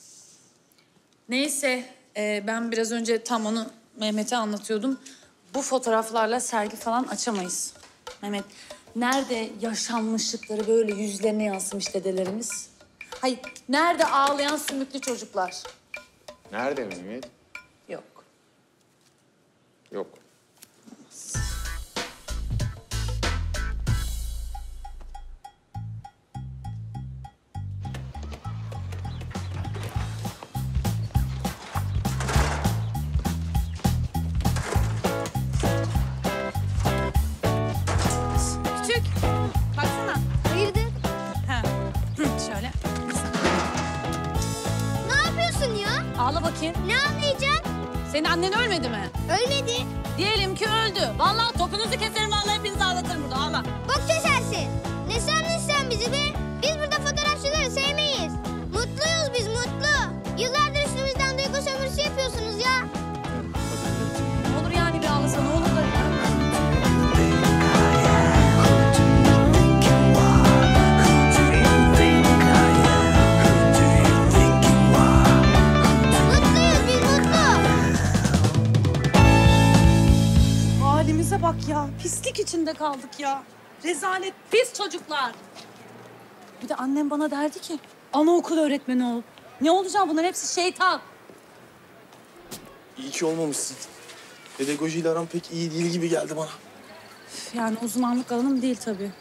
Neyse, ben biraz önce tam onu Mehmet'e anlatıyordum. Bu fotoğraflarla sergi falan açamayız. Mehmet, nerede yaşanmışlıkları böyle yüzlerine yansımış dedelerimiz? Hayır, nerede ağlayan sümüklü çocuklar? Nerede Mehmet? Yok. Yok. Küçük, baksana. Hayırdır? Ha. Şöyle. Ne yapıyorsun ya? Ağla bakayım. Ne anlayacaksın? Senin annen ölmedi mi? Ölmedi. Diyelim ki öldü. Vallahi topunuzu keserim, vallahi hepinizi ağlatırım burada. Ağla. Bok kesersin. Ne sandın sen bizi be? Biz burada fotoğrafçıları sevmeyiz. Mutluyuz biz, mutlu. Yıllardır üstümüzden duygu sömürüsü yapıyorsunuz ya. Ne olur yani bir ağlasa, ne olur da. Mutluyuz biz, mutlu. Halimize bak ya. Pislik içinde kaldık ya. Rezalet, pis çocuklar. Bir de annem bana derdi ki anaokul öğretmeni ol. Ne olacak, bunların hepsi şeytan. İyi ki olmamışsın. Pedagojiyle aram pek iyi değil gibi geldi bana. Yani uzmanlık alanım değil tabii.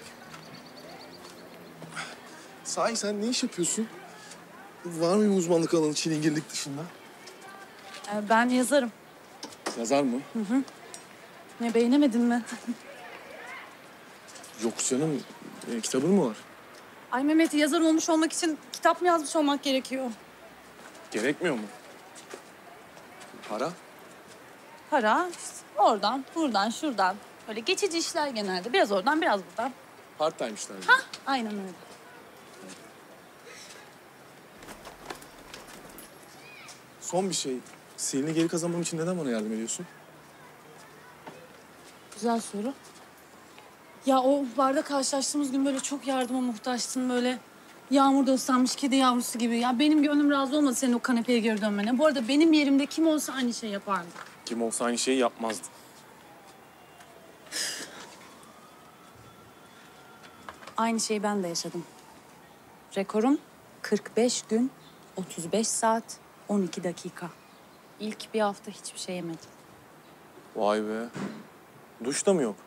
Sahi sen ne iş yapıyorsun? Var mı bir uzmanlık alanı çilingirlik dışında? Ben yazarım. Yazar mı? Hı hı. Ne, beğenemedin mi? Yok canım. Kitabın mı var? Ay Mehmet, yazar olmuş olmak için kitap mı yazmış olmak gerekiyor? Gerekmiyor mu? Para? Para işte oradan, buradan, şuradan. Böyle geçici işler genelde. Biraz oradan, biraz buradan. Part time işler. Hah, aynen öyle. Son bir şey. Selin'i geri kazanmam için neden bana yardım ediyorsun? Güzel soru. Ya o barda karşılaştığımız gün böyle çok yardıma muhtaçtın böyle. Yağmurda ıslanmış kedi yavrusu gibi. Ya benim gönlüm razı olmadı senin o kanepeye geri dönmene. Bu arada benim yerimde kim olsa aynı şey yapardı. Kim olsa aynı şeyi yapmazdı. Aynı şeyi ben de yaşadım. Rekorum 45 gün, 35 saat, 12 dakika. İlk bir hafta hiçbir şey yemedim. Vay be. Duş da mı yok?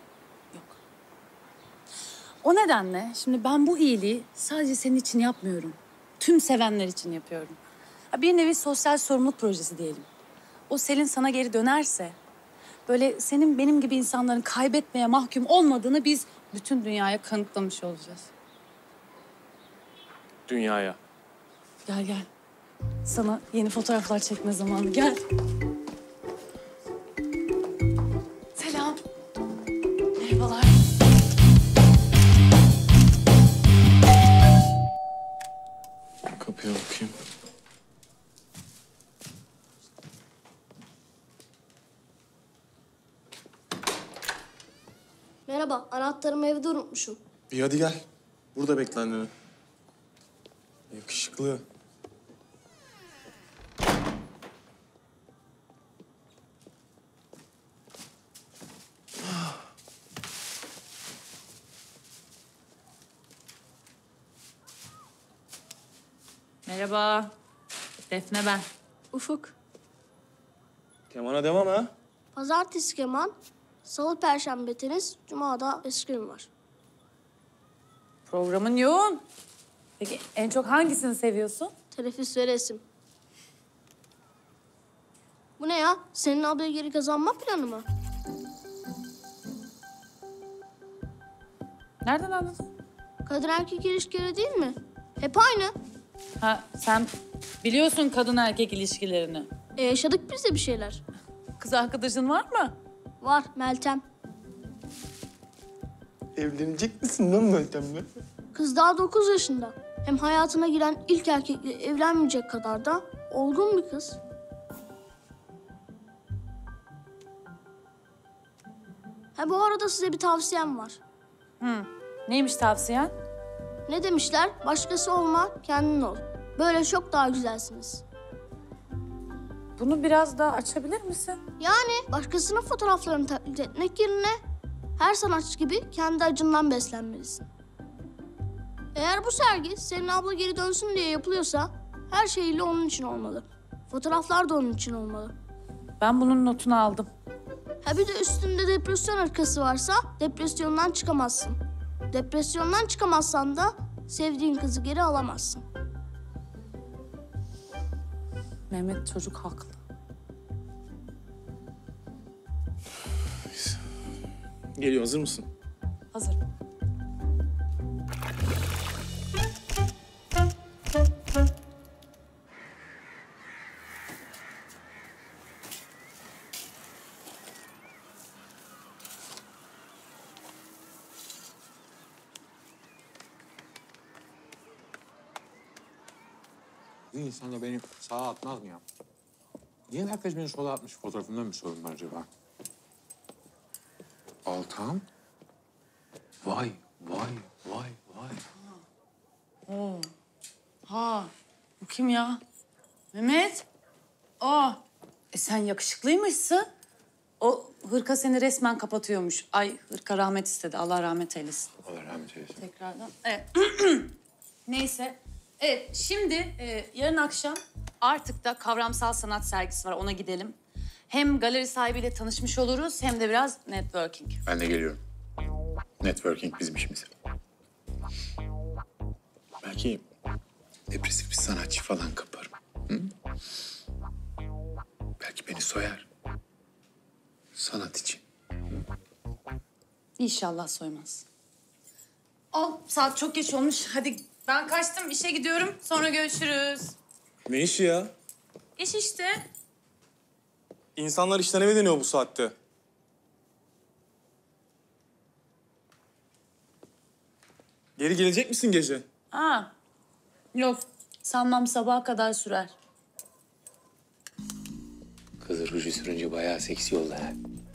O nedenle şimdi ben bu iyiliği sadece senin için yapmıyorum. Tüm sevenler için yapıyorum. Ya bir nevi sosyal sorumluluk projesi diyelim. O Selin sana geri dönerse... böyle senin benim gibi insanların kaybetmeye mahkum olmadığını biz bütün dünyaya kanıtlamış olacağız. Dünyaya. Gel gel. Sana yeni fotoğraflar çekme zamanı. Gel. Selam. Merhabalar. Kapıya bakayım. Merhaba, anahtarımı evde unutmuşum. İyi hadi gel. Burada bekle anneni. Yakışıklı. Merhaba. Defne ben. Ufuk. Kemana devam ha? Pazartesi keman, salı perşembe tenis, cumada eskrim var. Programın yoğun. Peki en çok hangisini seviyorsun? Teneffüs ve resim. Bu ne ya? Senin ablaya geri kazanma planı mı? Nereden anladın? Kadın erkek ilişkileri değil mi? Hep aynı. Ha sen biliyorsun kadın erkek ilişkilerini. Yaşadık biz de bir şeyler. Kız arkadaşın var mı? Var, Meltem. Evlenecek misin lan Meltem'le? Kız daha 9 yaşında. Hem hayatına giren ilk erkekle evlenmeyecek kadar da olgun bir kız. Ha bu arada size bir tavsiyem var. Neymiş tavsiyen? Ne demişler? Başkası olma, kendin ol. Böyle çok daha güzelsiniz. Bunu biraz daha açabilir misin? Yani başkasının fotoğraflarını taklit etmek yerine her sanatçı gibi kendi acından beslenmelisin. Eğer bu sergi senin abla geri dönsün diye yapılıyorsa her şeyiyle onun için olmalı. Fotoğraflar da onun için olmalı. Ben bunun notunu aldım. Ha bir de üstünde depresyon arkası varsa depresyondan çıkamazsın. Depresyondan çıkamazsan da sevdiğin kızı geri alamazsın. Mehmet çocuk haklı. Geliyor, hazır mısın? Hazırım. Bir insan da beni sağa atmaz mı ya? Niye herkes beni sola atmış? Fotoğrafımda mı sorun var acaba? Altan? Vay, vay, vay, vay. Oo. Ha, bu kim ya? Mehmet. Aa, sen yakışıklıymışsın. O hırka seni resmen kapatıyormuş. Ay hırka rahmet istedi. Allah rahmet eylesin. Allah rahmet eylesin. Tekrardan. Evet. Neyse. Evet, şimdi yarın akşam artık da kavramsal sanat sergisi var. Ona gidelim. Hem galeri sahibiyle tanışmış oluruz hem de biraz networking. Ben de geliyorum. Networking bizim işimiz. Belki depresif bir sanatçı falan kaparım. Hı? Belki beni soyar. Sanat için. İnşallah soymaz. Al, saat çok geç olmuş. Hadi Ben kaçtım, işe gidiyorum. Sonra görüşürüz. Ne işi ya? İş işte. İnsanlar işten eve dönüyor bu saatte. Geri gelecek misin gece? Aa, yok. Sanmam sabaha kadar sürer. Kız ruju sürünce bayağı seksi oldu ha.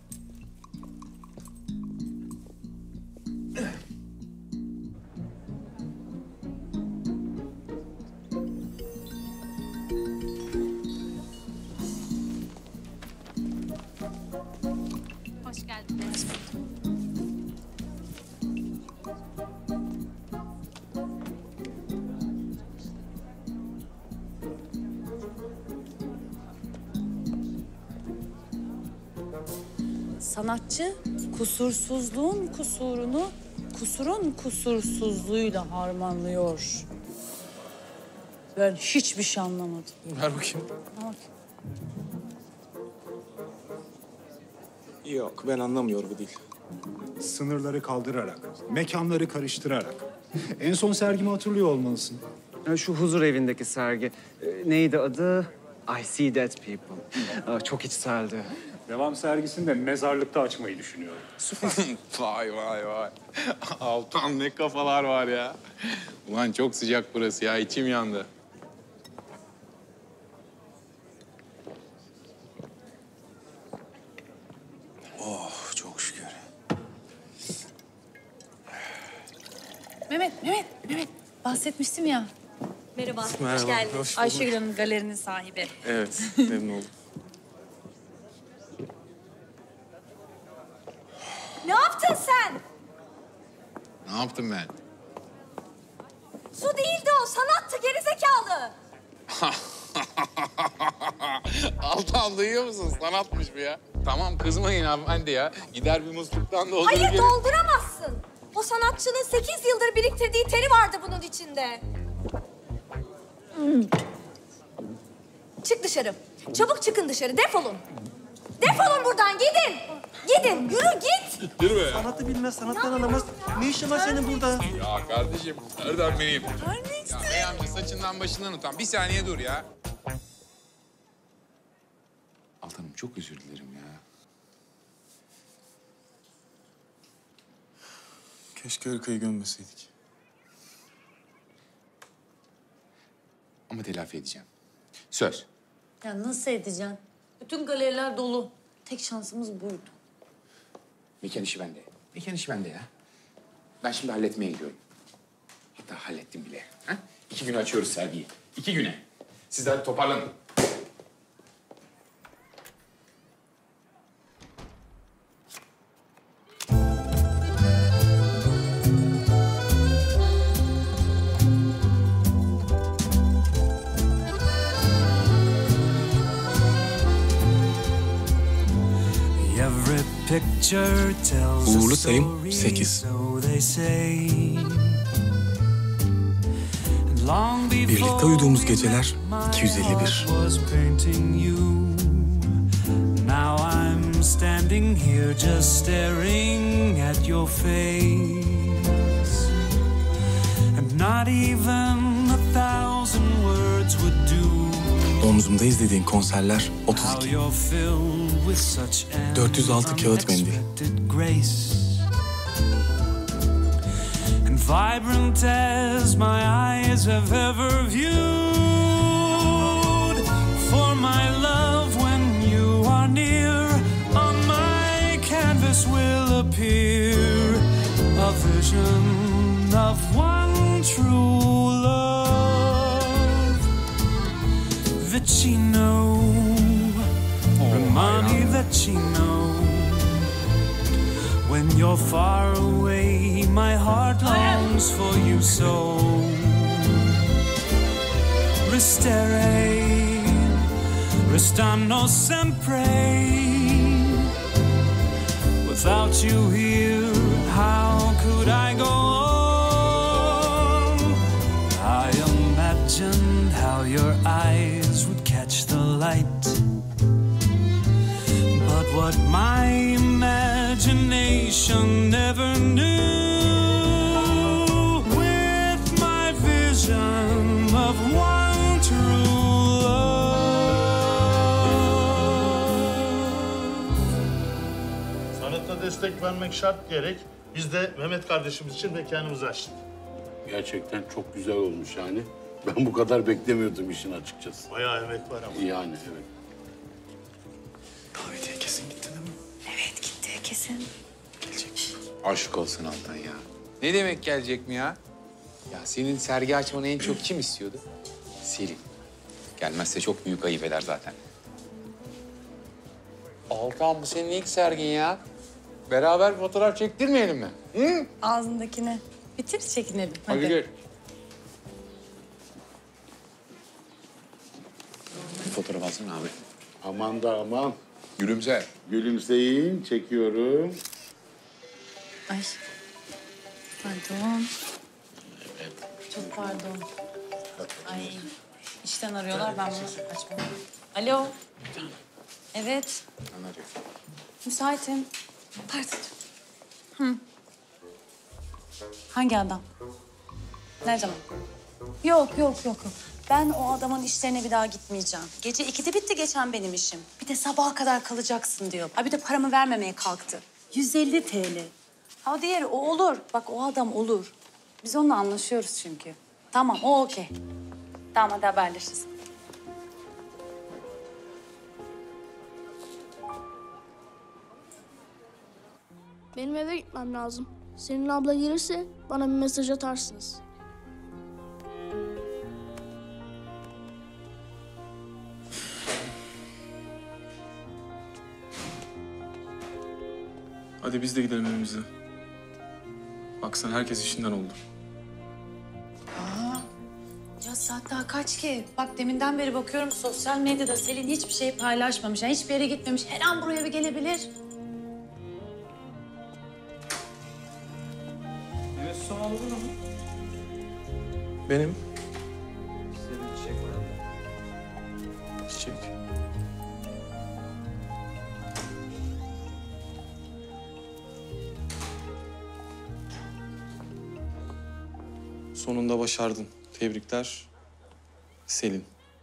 Hoş geldiniz. Sanatçı kusursuzluğun kusurunu kusurun kusursuzluğuyla harmanlıyor. Ben hiçbir şey anlamadım. Ver bakayım. Bak. Yok, ben anlamıyorum bu dil. Sınırları kaldırarak, mekanları karıştırarak. En son sergimi hatırlıyor olmalısın. Şu huzur evindeki sergi. Neydi adı? I See Dead People. Çok içseldi. Devam sergisini de mezarlıkta açmayı düşünüyorum. Vay vay vay. Altan ne kafalar var ya. Ulan çok sıcak burası ya. İçim yandı. Oh çok şükür. Mehmet. Bahsetmiştim ya. Merhaba, Merhaba, hoş geldiniz. hoş bulduk. Ayşegül Hanım galerinin sahibi. Evet, memnun oldum. Ne yaptın sen? Ne yaptım ben? Su değildi o, sanattı gerizekalı. Altan duyuyor musun? Sanatmış bu ya. Tamam kızmayın hanımefendi ya. Gider bir musluktan doldurur Hayır gelir. dolduramazsın. O sanatçının 8 yıldır biriktirdiği teri vardı bunun içinde. Çık dışarı. Çabuk çıkın dışarı. Defolun. Defolun buradan. Gidin. Gidin. Yürü git. Yürü be. Sanatı bilmez, sanattan anlamaz. Ne işin var senin burada? Ya kardeşim nereden bileyim? Ya bey amca saçından başından utan. Bir saniye dur ya. Altanım çok özür dilerim ya. Keşke hırkayı gömmeseydik. Ama telafi edeceğim. Söz. Ya nasıl edeceksin? Bütün galeriler dolu. Tek şansımız buydu. Mekan işi bende. Mekan işi bende ya. Ben şimdi halletmeye gidiyorum. Hatta hallettim bile. Ha? 2 güne açıyoruz sergiyi. 2 güne. Siz de hadi toparlanın. Uğurlu sayım 8. Birlikte uyuduğumuz geceler 251. Now I'm standing here just staring at your face. And not even 1,000 words would do. Omzumda izlediğin konserler 32. 406 kağıt mendil. And vibrant as my eyes have ever viewed. For my love when you are near, on my canvas will appear a vision of one true love. Vicino, Romani Vicino. When you're far away, my heart longs for you so. Restere, restano sempre. Without you here, how could I go on? I imagined how your eyes would catch the light. But what my imagination never knew, with my vision da destek vermek şart diyerek biz de Mehmet kardeşimiz için mekanımızı açtık. Gerçekten çok güzel olmuş yani. Ben bu kadar beklemiyordum işin açıkçası. Bayağı emek var ama. Yani evet. Davetiye kesin gitti değil mi? Evet gitti kesin. Aşk olsun Altan ya. Ne demek gelecek mi ya? Ya senin sergi açmanı en çok kim istiyordu? Selin. Gelmezse çok büyük ayıp eder zaten. Altan bu senin ilk sergin ya. Beraber fotoğraf çektirmeyelim mi? Hı? Ağzındakini bitir çekinelim. Hadi gel. Bir fotoğraf alsana abi. Aman da aman. Gülümse. Gülümseyin, çekiyorum. Ay. Pardon. Çok pardon. Ay. İşten arıyorlar ben bunu açmam. Alo. Evet. Müsaitim. Pardon. Hı. Hangi adam? Ne zaman? Yok. Ben o adamın işlerine bir daha gitmeyeceğim. Gece 2'de bitti geçen benim işim. Bir de sabaha kadar kalacaksın diyor. Ha bir de paramı vermemeye kalktı. 150 TL. Ha diğeri o olur. Bak o adam olur. Biz onunla anlaşıyoruz çünkü. Tamam o okey. Tamam hadi haberleşiriz. Benim eve gitmem lazım. Senin abla gelirse bana bir mesaj atarsınız. Hadi biz de gidelim evimize. Baksana herkes işinden oldu. Ya saat daha kaç ki? Bak deminden beri bakıyorum sosyal medyada Selin hiçbir şey paylaşmamış. Yani hiçbir yere gitmemiş. Her an buraya bir gelebilir. Evet, son aldın mı? Benim. Senin çiçek var mı? Çiçek. Sonunda başardın. Tebrikler. Selin.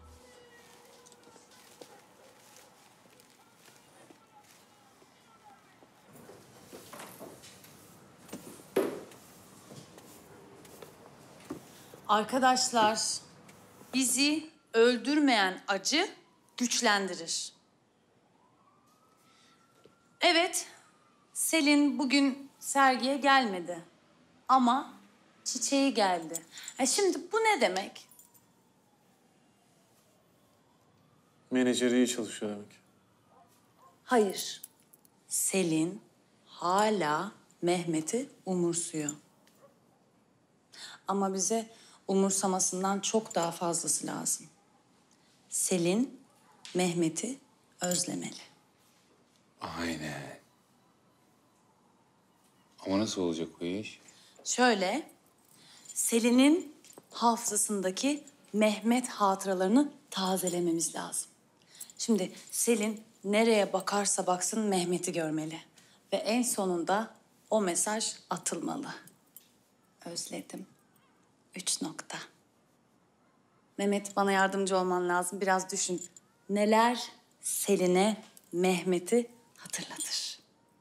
Arkadaşlar, bizi öldürmeyen acı güçlendirir. Evet, Selin bugün sergiye gelmedi. Ama çiçeği geldi. Şimdi bu ne demek? Menajeri iyi çalışıyor demek. Hayır. Selin hala Mehmet'i umursuyor. Ama bize umursamasından çok daha fazlası lazım. Selin Mehmet'i özlemeli. Aynen. Ama nasıl olacak bu iş? Şöyle, Selin'in hafızasındaki Mehmet hatıralarını tazelememiz lazım. Şimdi Selin nereye bakarsa baksın Mehmet'i görmeli. Ve en sonunda o mesaj atılmalı. Özledim. 3 nokta. Mehmet bana yardımcı olman lazım. Biraz düşün. Neler Selin'e Mehmet'i hatırlatır?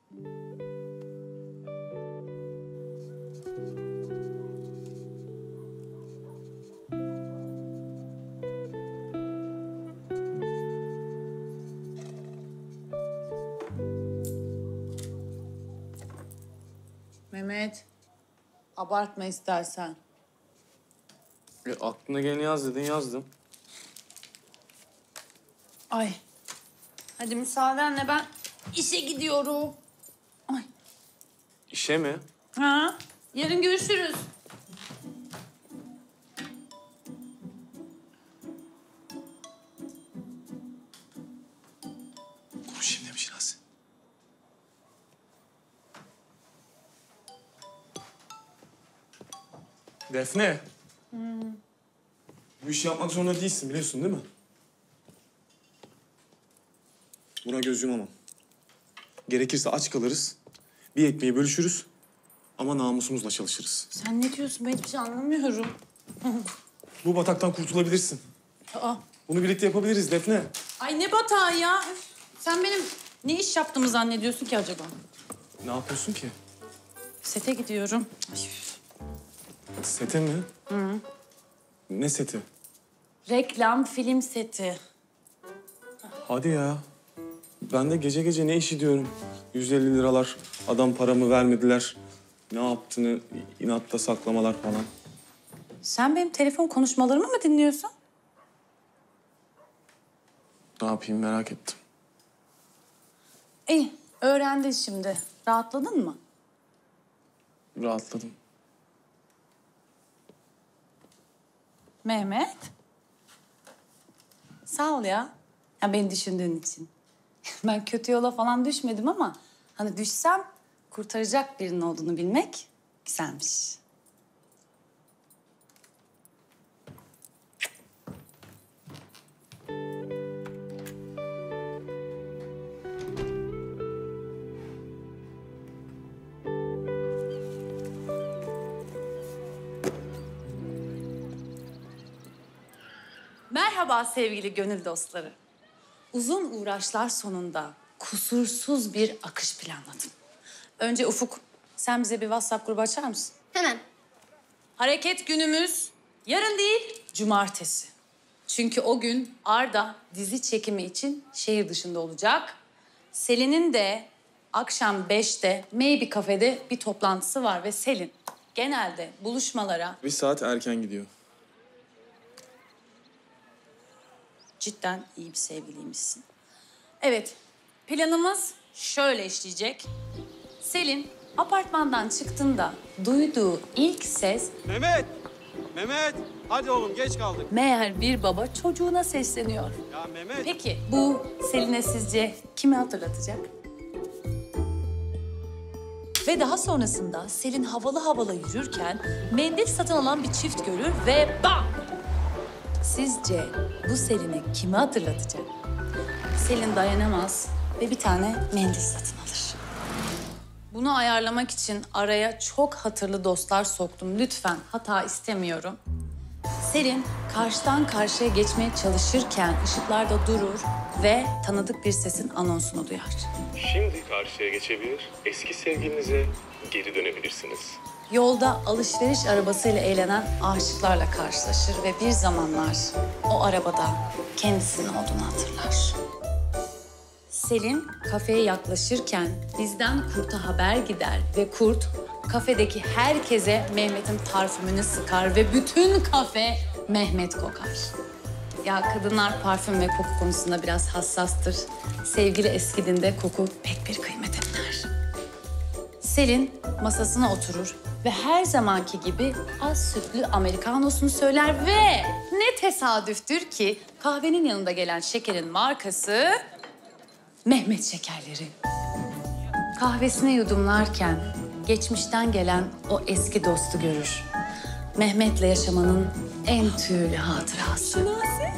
Mehmet, abartma istersen. Aklına geleni yaz dedin, yazdım. Ay, hadi müsaadenle ben işe gidiyorum. Ay. İşe mi? Ha, yarın görüşürüz. Konuşayım demiş Naz. Defne. Bu işi yapmak zorunda değilsin biliyorsun değil mi? Buna göz yumamam. Gerekirse aç kalırız. Bir ekmeği bölüşürüz. Ama namusumuzla çalışırız. Sen ne diyorsun? Ben hiçbir şey anlamıyorum. Bu bataktan kurtulabilirsin. Aa. Bunu birlikte yapabiliriz Defne. Ay ne batağı ya. Üf, sen benim ne iş yaptığımı zannediyorsun ki acaba? Ne yapıyorsun ki? Sete gidiyorum. Sete mi? Hı. Ne seti? Reklam film seti. Hadi ya. Ben de gece gece ne işi diyorum. 150 liralar, adam paramı vermediler. Ne yaptığını inatta saklamalar falan. Sen benim telefon konuşmalarımı mı dinliyorsun? Ne yapayım merak ettim. İyi, öğrendin şimdi. Rahatladın mı? Rahatladım. Mehmet. Sağ ol ya. Ya beni düşündüğün için. Ben kötü yola falan düşmedim ama hani düşsem kurtaracak birinin olduğunu bilmek güzelmiş. Merhaba sevgili gönül dostları. Uzun uğraşlar sonunda kusursuz bir akış planladım. Önce Ufuk, sen bize bir WhatsApp grubu açar mısın? Hemen. Hareket günümüz yarın değil, cumartesi. Çünkü o gün Arda dizi çekimi için şehir dışında olacak. Selin'in de akşam 5'te Maybe Cafe'de bir toplantısı var ve Selin genelde buluşmalara Bir saat erken gidiyor. cidden iyi bir sevgiliymişsin. Evet, planımız şöyle işleyecek. Selin apartmandan çıktığında duyduğu ilk ses Mehmet! Mehmet! Hadi oğlum geç kaldık. meğer bir baba çocuğuna sesleniyor. Ya Mehmet! Peki bu Selin'e sizce kimi hatırlatacak? Ve daha sonrasında Selin havalı havalı yürürken mendil satın alan bir çift görür ve bam! Sizce bu Selin'i kimi hatırlatacak? Selin dayanamaz ve bir tane mendil satın alır. Bunu ayarlamak için araya çok hatırlı dostlar soktum. Lütfen hata istemiyorum. Selin karşıdan karşıya geçmeye çalışırken ışıklarda durur ve tanıdık bir sesin anonsunu duyar. Şimdi karşıya geçebilir, eski sevgilinize geri dönebilirsiniz. Yolda alışveriş arabasıyla eğlenen aşıklarla karşılaşır ve bir zamanlar o arabada kendisinin olduğunu hatırlar. Selin kafeye yaklaşırken bizden kurta haber gider ve kurt kafedeki herkese Mehmet'in parfümünü sıkar ve bütün kafe Mehmet kokar. Ya kadınlar parfüm ve koku konusunda biraz hassastır. Sevgili eskidinde koku pek bir kıymet etmez. Selin masasına oturur ve her zamanki gibi az sütlü amerikanosunu söyler ve ne tesadüftür ki kahvenin yanında gelen şekerin markası Mehmet Şekerleri. Kahvesini yudumlarken geçmişten gelen o eski dostu görür. Mehmet'le yaşamanın en tüylü hatırası. Şinasi?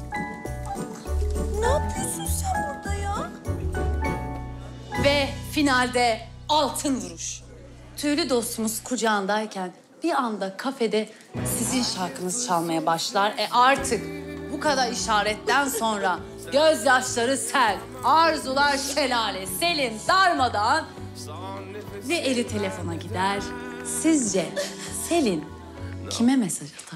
Ne yapıyorsun sen burada ya? Ve finalde altın vuruş. Tüylü dostumuz kucağındayken bir anda kafede sizin şarkınız çalmaya başlar. Artık bu kadar işaretten sonra gözyaşları sel, arzular şelale, Selin darmadağın ve eli telefona gider. Sizce Selin kime mesaj atar?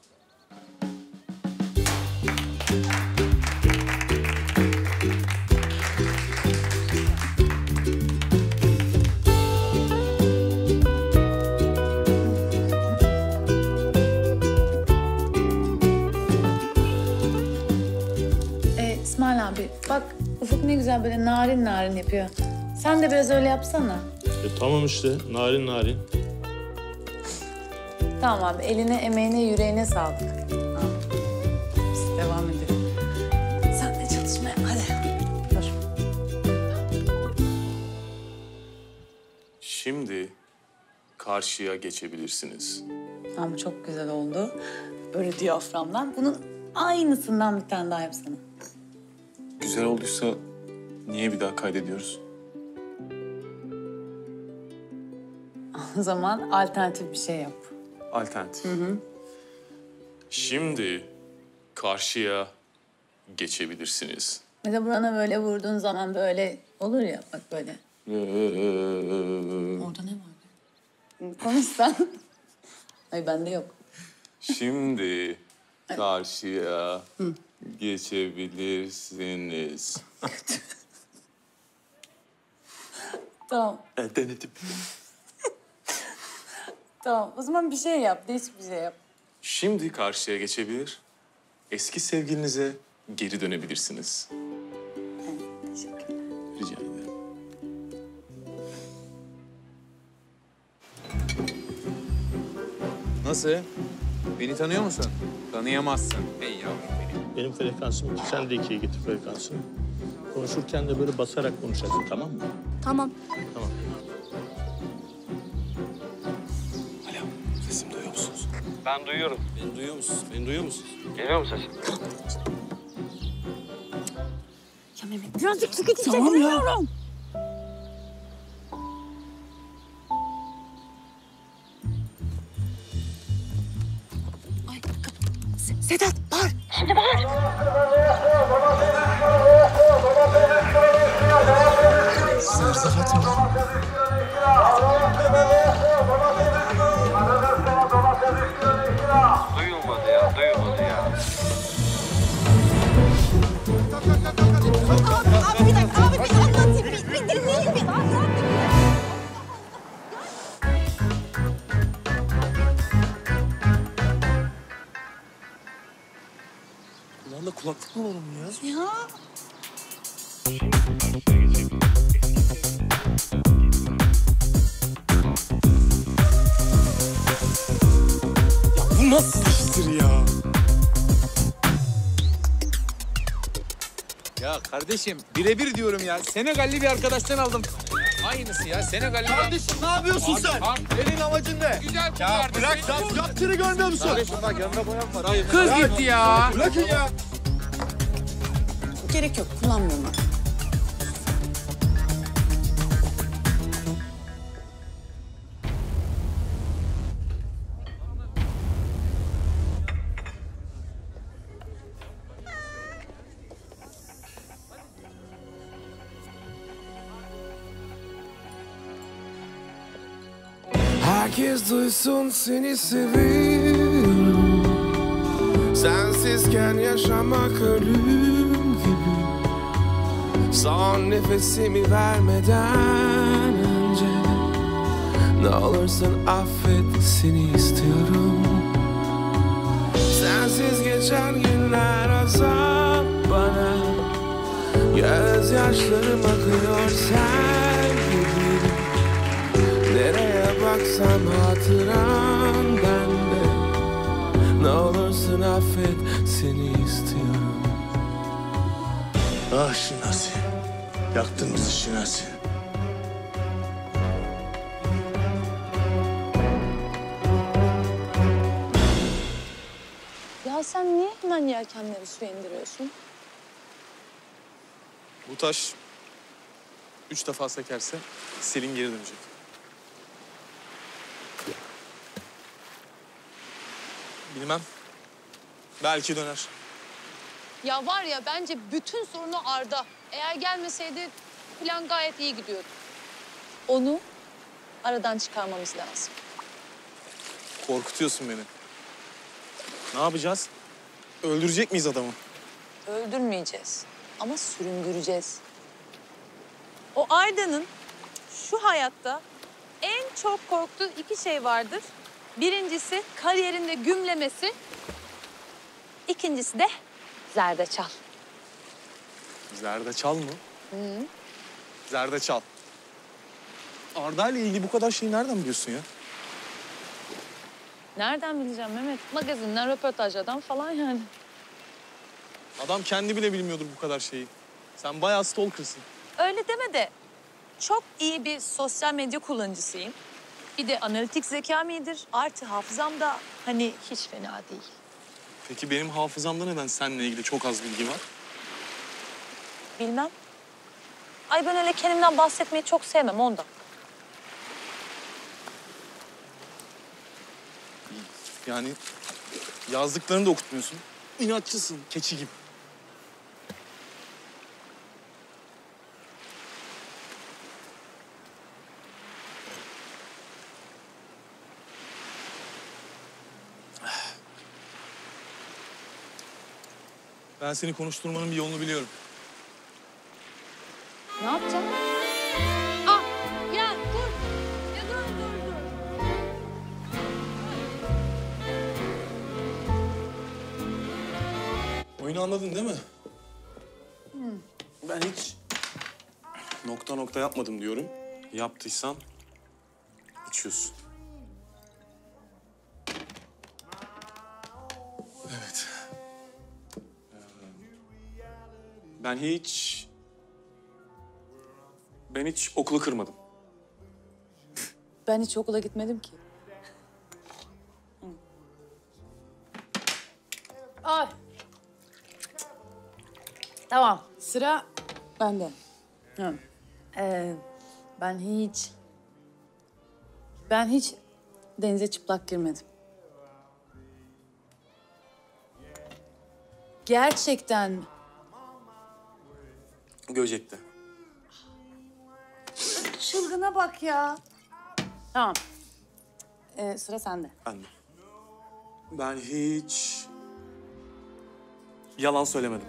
İsmail abi bak Ufuk ne güzel böyle narin narin yapıyor. Sen de biraz öyle yapsana. Tamam işte, narin narin. Tamam abi eline, emeğine, yüreğine sağlık. Tamam. Biz devam edelim. Sen de çalışmaya hadi. Dur. Şimdi karşıya geçebilirsiniz. Tamam çok güzel oldu. Böyle diyaframdan. Bunun aynısından bir tane daha yapsana. Güzel olduysa niye bir daha kaydediyoruz? O zaman alternatif bir şey yap. Alternatif. Hı hı. Şimdi karşıya geçebilirsiniz. Mesela burana böyle vurduğun zaman böyle olur ya bak böyle. Orada ne var? Konuşsan. Ay bende yok. Şimdi karşıya geçebilirsiniz. Tamam. Denedim. Tamam. O zaman bir şey yap. Değişik bir şey yap. Şimdi karşıya geçebilir, eski sevgilinize geri dönebilirsiniz. Teşekkürler. Rica ederim. Nasıl? Beni tanıyor musun? Tanıyamazsın. Ey yavrum benim. Benim frekansım 2, sen de 2'ye getir frekansını. Konuşurken de böyle basarak konuşacaksın, tamam mı? Tamam. Tamam. Alo, sesimi duyuyor musunuz? Ben duyuyorum. Beni duyuyor musunuz? Beni duyuyor musunuz? Geliyor mu sesim? Ya Mehmet birazcık sıkıcı Tamam ya. çekemiyorum. Ay Sedat bağır. Şimdi bağır. Sersafat mı? Duyulmadı ya, duyulmadı ya. Abi bir dakika, abi bir anlatayım. Bir dinleyin bir. Kulağında kulaklık mı var onun ya? Ya. Bu nasıl iştir ya? Ya kardeşim birebir diyorum ya. Senegalli bir arkadaştan aldım. Aynısı ya Senegalli. Kardeşim ne yapıyorsun sen? Senin amacın ne? Güzel kız Ya verdi. bırak sen yaptığını görmüyor musun? Kardeşim bak yanında boyan var. Hayır. Kız gitti ya. Bırakın ya. Gerek yok. Kullanmıyorum ben. Herkes duysun seni seviyorum. Sensizken yaşamak ölüm gibi. Son nefesimi vermeden önce ne olursun affet, seni istiyorum. Sensiz geçen günler azap bana. Gözyaşlarım akıyor sen gibi. Nereye baksam hatıran bende. Ne olursun affet, seni istiyorum. Ah Şinasi. Yaktın bizi Şinasi. Ya sen niye hemen yelkenleri suya indiriyorsun? Bu taş 3 defa sekerse Selin geri dönecek. Bilmem. Belki döner. Ya var ya bence bütün sorunu Arda. Eğer gelmeseydi plan gayet iyi gidiyordu. Onu aradan çıkarmamız lazım. Korkutuyorsun beni. Ne yapacağız? Öldürecek miyiz adamı? Öldürmeyeceğiz ama süründüreceğiz. O Arda'nın şu hayatta en çok korktuğu 2 şey vardır. Birincisi kariyerinde gümlemesi. İkincisi de zerdeçal. Zerdeçal mı? Hı. Zerdeçal. Arda ile ilgili bu kadar şeyi nereden biliyorsun ya? Nereden bileceğim Mehmet? Magazinden, röportajlardan falan yani. Adam kendi bile bilmiyordur bu kadar şeyi. Sen bayağı stalker'sın. Öyle deme de çok iyi bir sosyal medya kullanıcısıyım. Bir de analitik zekam iyidir. Artı hafızam da hani hiç fena değil. Peki benim hafızamda neden seninle ilgili çok az bilgi var? Bilmem. Ay ben öyle kendimden bahsetmeyi çok sevmem ondan. Yani yazdıklarını da okutmuyorsun. İnatçısın, keçi gibi. Ben seni konuşturmanın bir yolunu biliyorum. Ne yapacağım? Ah ya dur. Ya dur. Oyunu anladın değil mi? Ben hiç nokta nokta yapmadım diyorum. Yaptıysan içiyorsun. Evet. Ben hiç okulu kırmadım. Ben hiç okula gitmedim ki. Ay. Tamam, sıra bende. Hı. Ben hiç denize çıplak girmedim. Gerçekten mi? Göcek'te. Çılgına bak ya. Tamam. Sıra sende. Ben de. Ben hiç yalan söylemedim.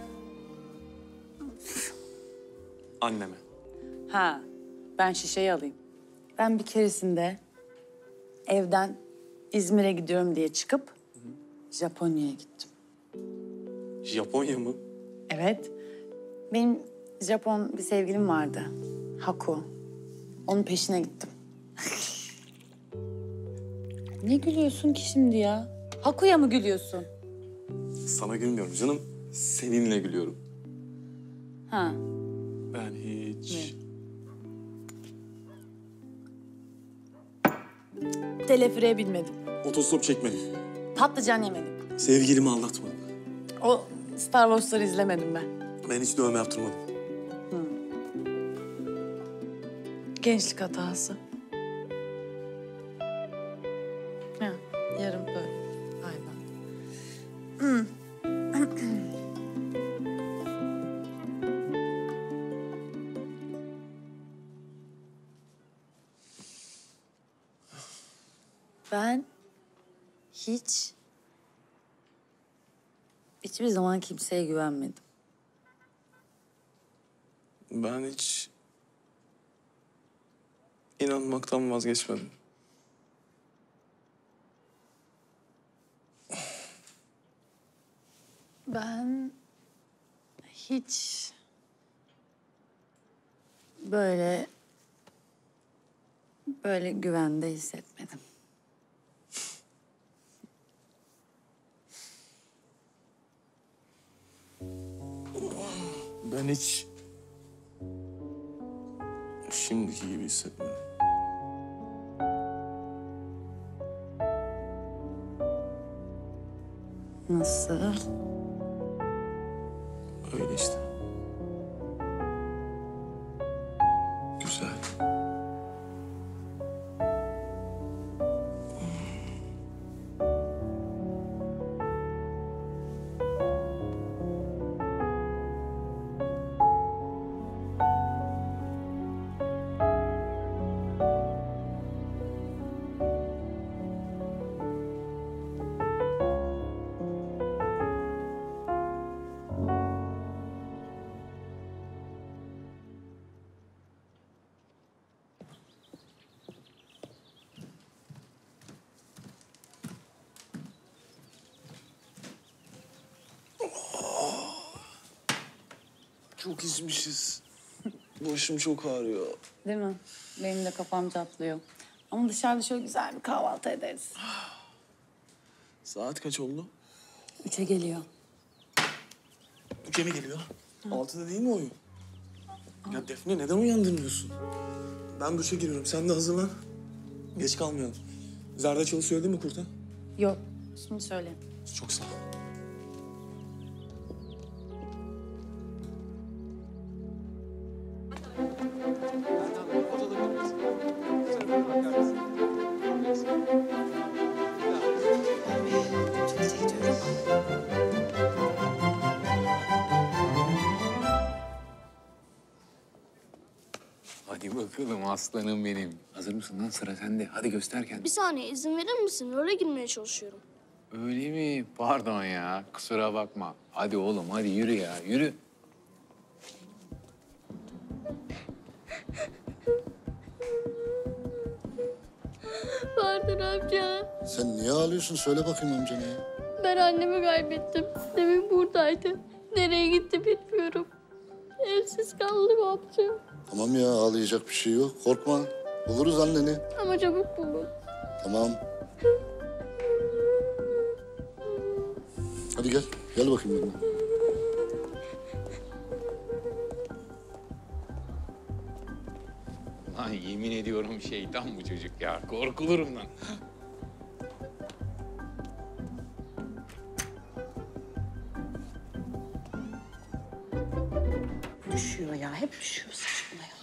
Anneme. Ha, ben şişeyi alayım. Ben bir keresinde evden İzmir'e gidiyorum diye çıkıp Japonya'ya gittim. Japonya mı? Evet. Benim Japon bir sevgilim vardı. Haku. Onun peşine gittim. Ne gülüyorsun ki şimdi ya? Haku'ya mı gülüyorsun? Sana gülmüyorum canım. Seninle gülüyorum. Ha. Ben hiç... Teleferiğe binmedim. Otostop çekmedim. Patlıcan yemedim. Sevgilimi aldatmadım. O Star Wars'ları izlemedim ben. Ben hiç dövme yaptırmadım. Gençlik hatası. Ha, yarım böyle. Aynen. Ben hiçbir zaman kimseye güvenmedim. Ben hiç inanmaktan vazgeçmedim. Ben hiç böyle güvende hissetmedim. Ben hiç şimdiki gibi hissetmedim. Nasıl? Öyle işte. Güzel. Çok içmişiz. Başım çok ağrıyor. Değil mi? Benim de kafam çatlıyor. Ama dışarıda şöyle güzel bir kahvaltı ederiz. Saat kaç oldu? 3'e geliyor. 3'e mi geliyor? 6'da değil mi oyun? Ya Defne neden uyandırmıyorsun? Ben duşa giriyorum. Sen de hazırlan. Geç kalmayalım. Zerdeçalı söyledin mi kurta? Yok. Şimdi söyle. Çok sağ ol. Hadi bakalım aslanım benim. Hazır mısın lan? Sıra sende. Hadi göster kendini. Bir saniye izin verir misin? Role girmeye çalışıyorum. Öyle mi? Pardon ya. Kusura bakma. Hadi oğlum hadi yürü ya yürü. Pardon amca. Sen niye ağlıyorsun? Söyle bakayım amcana ya. Ben annemi kaybettim. Demin buradaydı. Nereye gitti bilmiyorum. Evsiz kaldım amca. Tamam ya, ağlayacak bir şey yok. Korkma. Buluruz anneni. Ama çabuk bulun. Tamam. Hadi gel. Gel bakayım benimle. Lan yemin ediyorum şeytan bu çocuk ya. Korkulurum lan. Düşüyor ya, hep düşüyor saçma ya.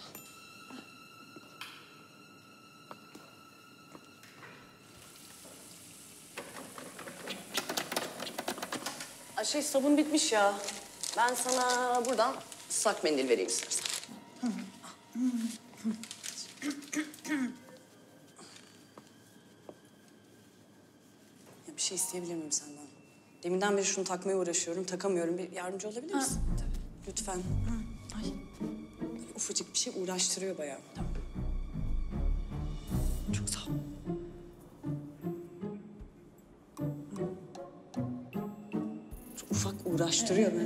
Ay sabun bitmiş ya. Ben sana buradan ıslak mendil vereyim istersen. Ya bir şey isteyebilir miyim senden? Deminden beri şunu takmaya uğraşıyorum, takamıyorum. Bir yardımcı olabilir misin? Tabii. Lütfen. Ay. Böyle ufacık bir şey uğraştırıyor bayağı. Tamam. Çok sağ ol. Çok ufak uğraştırıyor beni.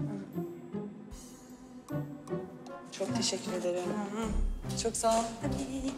Çok teşekkür ederim. Çok sağ ol. Hadi.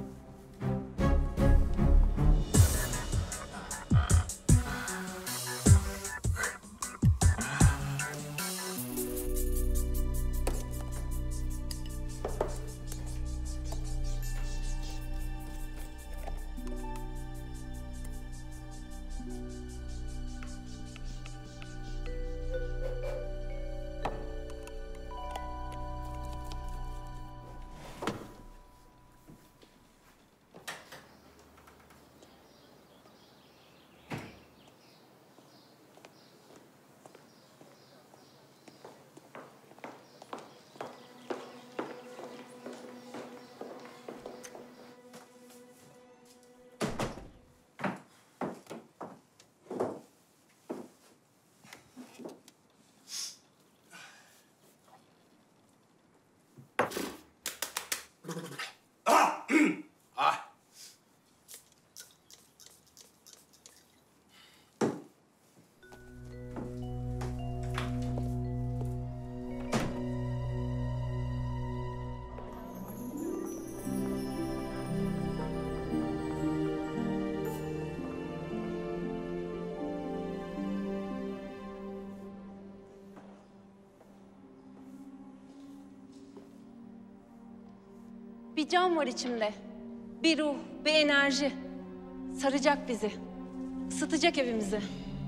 Bir can var içimde. Bir ruh, bir enerji. Saracak bizi. Isıtacak evimizi.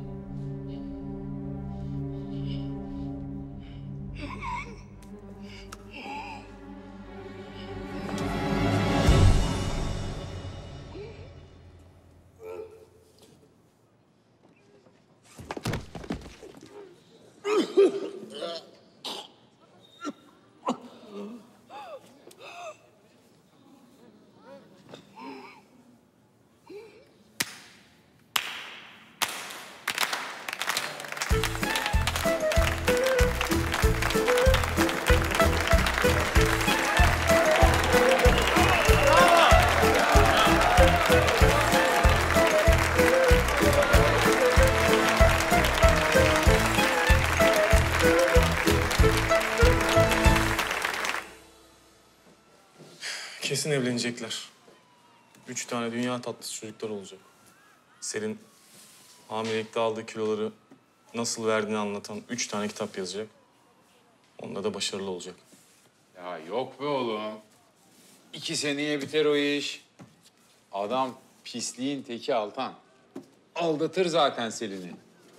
Kesin evlenecekler. 3 tane dünya tatlısı çocuklar olacak. Selin hamilelikte aldığı kiloları nasıl verdiğini anlatan 3 tane kitap yazacak. Onda da başarılı olacak. Ya yok be oğlum. 2 seneye biter o iş. Adam pisliğin teki Altan. Aldatır zaten Selin'i.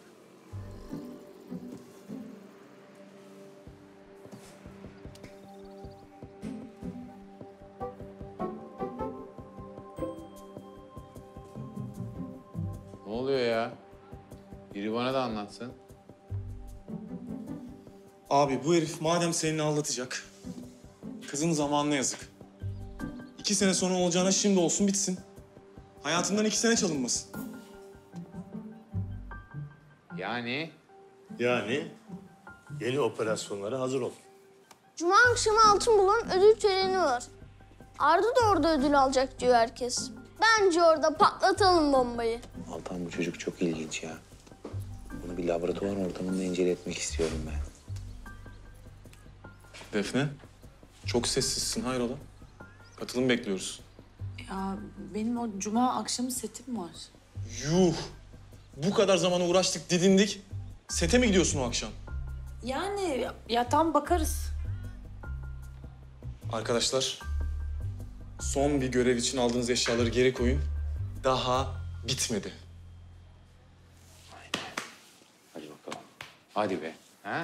Ne oluyor ya? Biri bana da anlatsın. Abi bu herif madem Selin'i aldatacak, kızın zamanına yazık. 2 sene sonra olacağına şimdi olsun bitsin. Hayatından 2 sene çalınmasın. Yani? Yani yeni operasyonlara hazır ol. Cuma akşamı Altın Bulan ödül töreni var. Arda da orada ödül alacak diyor herkes. Bence orada patlatalım bombayı. Altan bu çocuk çok ilginç ya. Bunu bir laboratuvar ortamında inceletmek istiyorum ben. Defne, çok sessizsin hayrola? Katılım bekliyoruz. Ya benim o cuma akşamı setim var. Yuh! Bu kadar zaman uğraştık, didindik. Sete mi gidiyorsun o akşam? Yani ya tam bakarız. Arkadaşlar, son bir görev için aldığınız eşyaları geri koyun. Daha bitmedi. Hadi bakalım. Hadi be. Ha?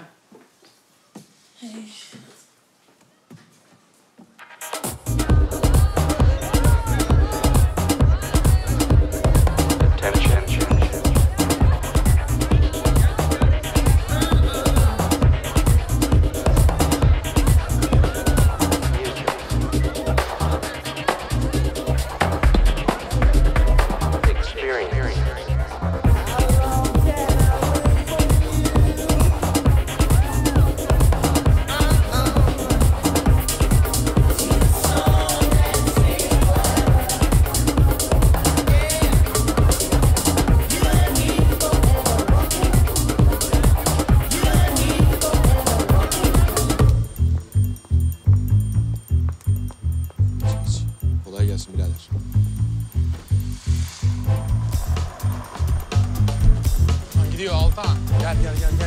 Kolay gelsin birader. Gidiyor Altan. Gel.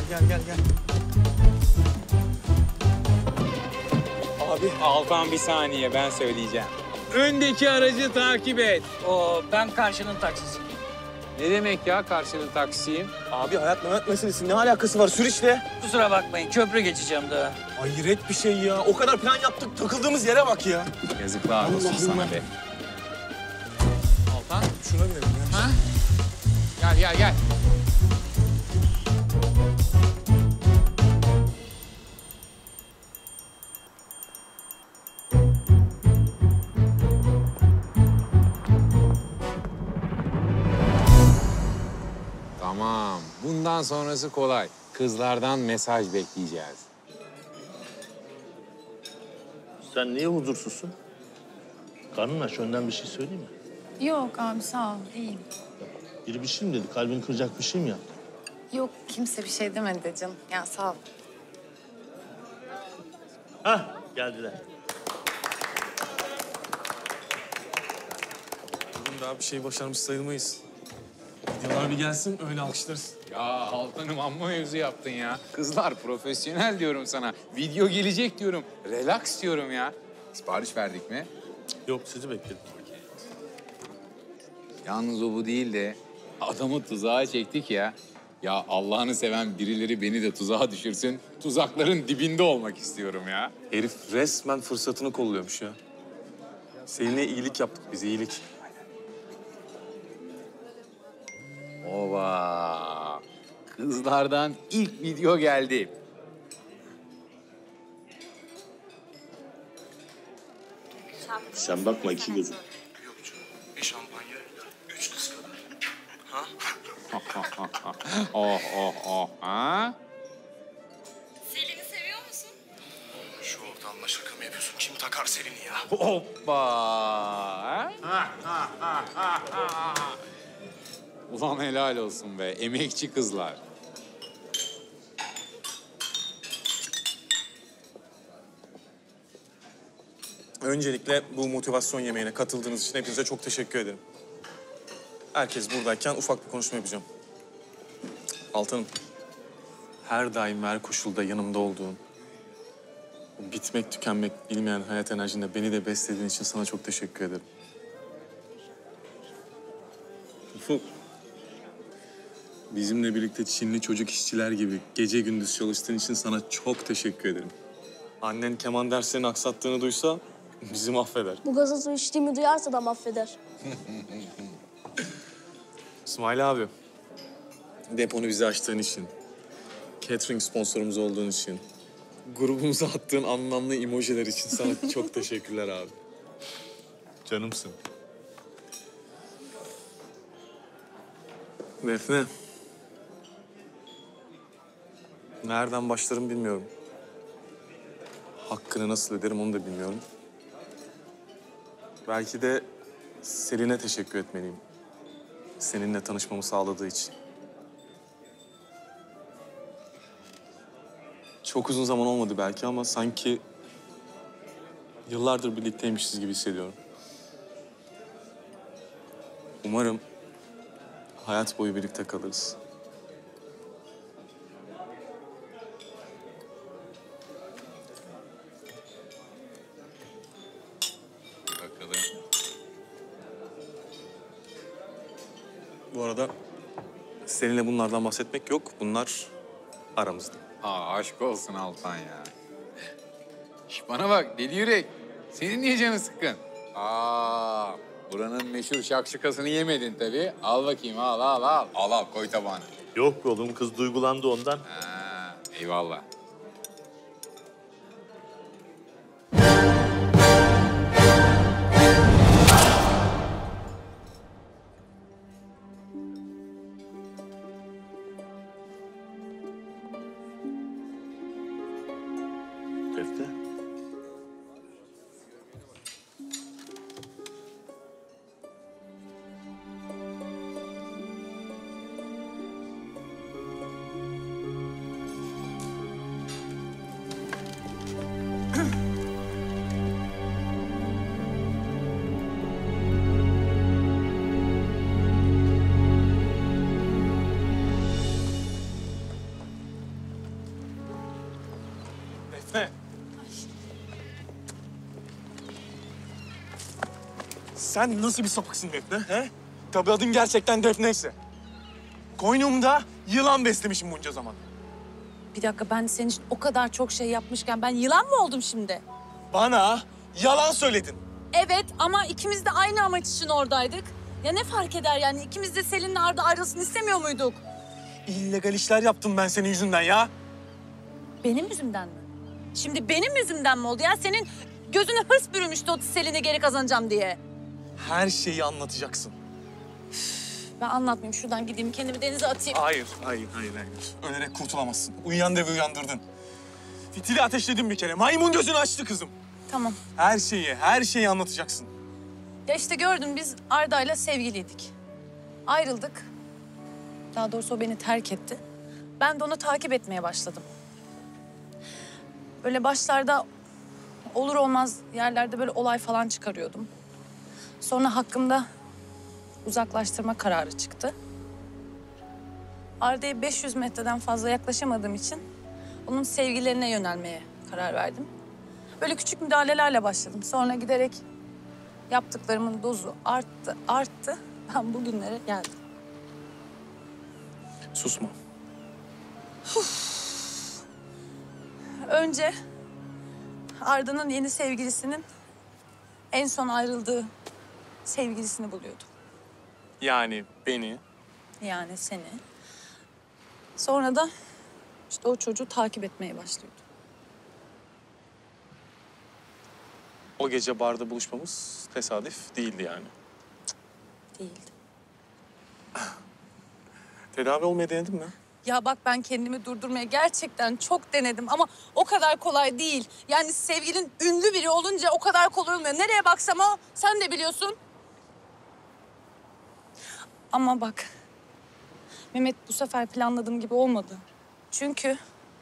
Abi. Altan bir saniye ben söyleyeceğim. Öndeki aracı takip et. Ben karşının taksisi. Ne demek ya karşının taksiyim? Abi hayat memat meselesi ne alakası var? Sür işte. Kusura bakmayın köprü geçeceğim daha. Hayret bir şey ya. O kadar plan yaptık, takıldığımız yere bak ya. Yazıklar olsun sana be. Altan. Şuna binelim ya. Ha? Gel. Tamam. Bundan sonrası kolay. Kızlardan mesaj bekleyeceğiz. Sen niye huzursuzsun? Karnın aç, önden bir şey söyleyeyim mi? Yok abi sağ ol iyiyim. Biri bir şey mi dedi? Kalbini kıracak bir şey mi yaptı? Yok kimse bir şey demedi canım. Ya sağ ol. Hah, geldiler. Bugün daha bir şey başarmış sayılmayız. Videolar bir gelsin, öyle alkışlarız. Ya Altan'ım amma mevzu yaptın ya. Kızlar profesyonel diyorum sana. Video gelecek diyorum. Relax diyorum ya. Sipariş verdik mi? Yok, sizi bekledim. Yalnız o bu değil de adamı tuzağa çektik ya. Ya Allah'ını seven birileri beni de tuzağa düşürsün. Tuzakların dibinde olmak istiyorum ya. Herif resmen fırsatını kolluyormuş ya. Seninle iyilik yaptık biz, iyilik. Ova. Kızlardan ilk video geldi. Sen bakma iki gözüm. Bir şampanya, 3 kız kadar. Ha? Oh. Ha? Selin'i seviyor musun? Şu ortamda şaka mı yapıyorsun? Kim takar Selin'i ya? Hoppa. Ulan helal olsun be. Emekçi kızlar. Öncelikle bu motivasyon yemeğine katıldığınız için hepinize çok teşekkür ederim. Herkes buradayken ufak bir konuşma yapacağım. Altanım, her daim ve her koşulda yanımda olduğun, bitmek tükenmek bilmeyen hayat enerjinde beni de beslediğin için sana çok teşekkür ederim. Ufuk, bizimle birlikte Çinli çocuk işçiler gibi gece gündüz çalıştığın için sana çok teşekkür ederim. Annen keman derslerini aksattığını duysa bizi mahveder. Bu gazozu içtiğimi duyarsa da mahveder. İsmail abi, deponu bize açtığın için, catering sponsorumuz olduğun için, grubumuza attığın anlamlı emojiler için sana çok teşekkürler abi. Canımsın. Defne, Nereden başlarım bilmiyorum. Hakkını nasıl öderim onu da bilmiyorum. Belki de Selin'e teşekkür etmeliyim. Seninle tanışmamı sağladığı için. Çok uzun zaman olmadı belki ama sanki yıllardır birlikteymişiz gibi hissediyorum. Umarım hayat boyu birlikte kalırız. Bakalım. Bu arada seninle bunlardan bahsetmek yok. Bunlar aramızda. Aşk olsun Altan ya. Şş, bana bak deli yürek. Senin niye canın sıkkın? Buranın meşhur şakşukasını yemedin tabii. Al bakayım al. Al koy tabağına. Yok be oğlum kız duygulandı ondan. Eyvallah. Defne. Defne. Sen nasıl bir sapıksın Defne, he? Tabii adın gerçekten Defne'yse. Koynumda yılan beslemişim bunca zaman. Bir dakika, ben senin için o kadar çok şey yapmışken ben yılan mı oldum şimdi? Bana yalan söyledin. Evet ama ikimiz de aynı amaç için oradaydık. Ya ne fark eder yani? İkimiz de Selin'le Arda ayrılsın istemiyor muyduk? İllegal işler yaptım ben senin yüzünden ya. Benim yüzümden mi? Şimdi benim yüzümden mi oldu ya? Senin gözüne hırs bürümüştü o Selin'i geri kazanacağım diye. Her şeyi anlatacaksın. Ben anlatmayayım. Şuradan gideyim, kendimi denize atayım. Hayır. Ölerek kurtulamazsın. Uyuyan devi uyandırdın. Fitili ateşledin bir kere. Maymun gözünü açtı kızım. Tamam. Her şeyi anlatacaksın. Ya işte gördün, biz Arda'yla sevgiliydik. Ayrıldık. Daha doğrusu o beni terk etti. Ben de onu takip etmeye başladım. Böyle başlarda olur olmaz yerlerde böyle olay falan çıkarıyordum. Sonra hakkımda uzaklaştırma kararı çıktı. Arda'ya 500 metreden fazla yaklaşamadığım için onun sevgilerine yönelmeye karar verdim. Böyle küçük müdahalelerle başladım. Sonra giderek yaptıklarımın dozu arttı. Ben bugünlere geldim. Susma. Önce Arda'nın yeni sevgilisinin en son ayrıldığı sevgilisini buluyordum. Yani beni. Yani seni. Sonra da işte o çocuğu takip etmeye başlıyordum. O gece barda buluşmamız tesadüf değildi yani. Değildi. Tedavi olmaya denedin mi? Ya bak, ben kendimi durdurmaya gerçekten çok denedim ama o kadar kolay değil. Yani sevgilin ünlü biri olunca o kadar kolay olmuyor. Nereye baksam o, sen de biliyorsun. Ama bak, Mehmet, bu sefer planladığım gibi olmadı. Çünkü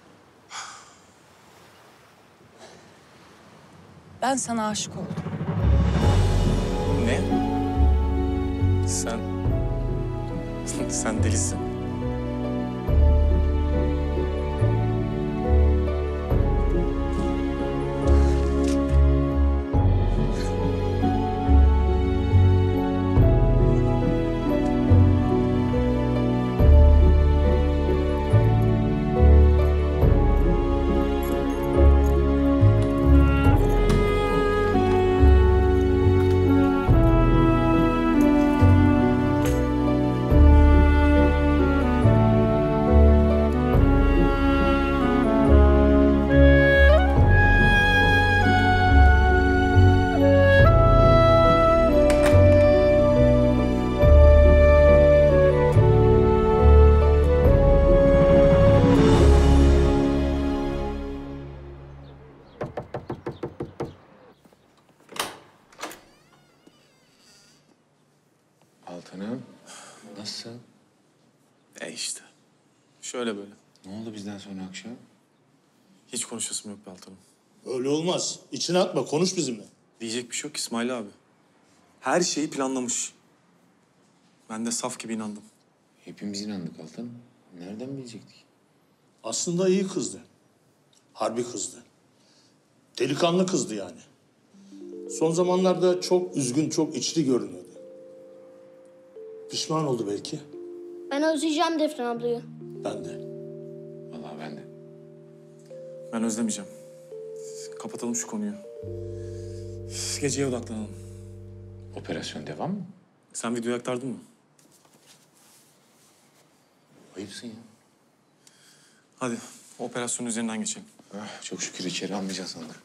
ben sana aşık oldum. Ne? Sen delisin. Altanım, nasılsın? İşte. Şöyle böyle. Ne oldu bizden sonra akşam? Hiç konuşasım yok be Altanım. Öyle olmaz. İçine atma, konuş bizimle. Diyecek bir şey yok İsmail abi. Her şeyi planlamış. Ben de saf gibi inandım. Hepimiz inandık Altanım. Nereden bilecektik? Aslında iyi kızdı. Harbi kızdı. Delikanlı kızdı yani. Son zamanlarda çok üzgün, çok içli görünüyordu. Pişman oldu belki. Ben özleyeceğim Defne ablayı. Ben de. Vallahi ben de. Ben özlemeyeceğim. Kapatalım şu konuyu. Geceye odaklanalım. Operasyon devam mı? Sen videoyu aktardın mı? Ayıpsın ya. Hadi operasyonun üzerinden geçelim. Çok şükür içeri almayacağız onları.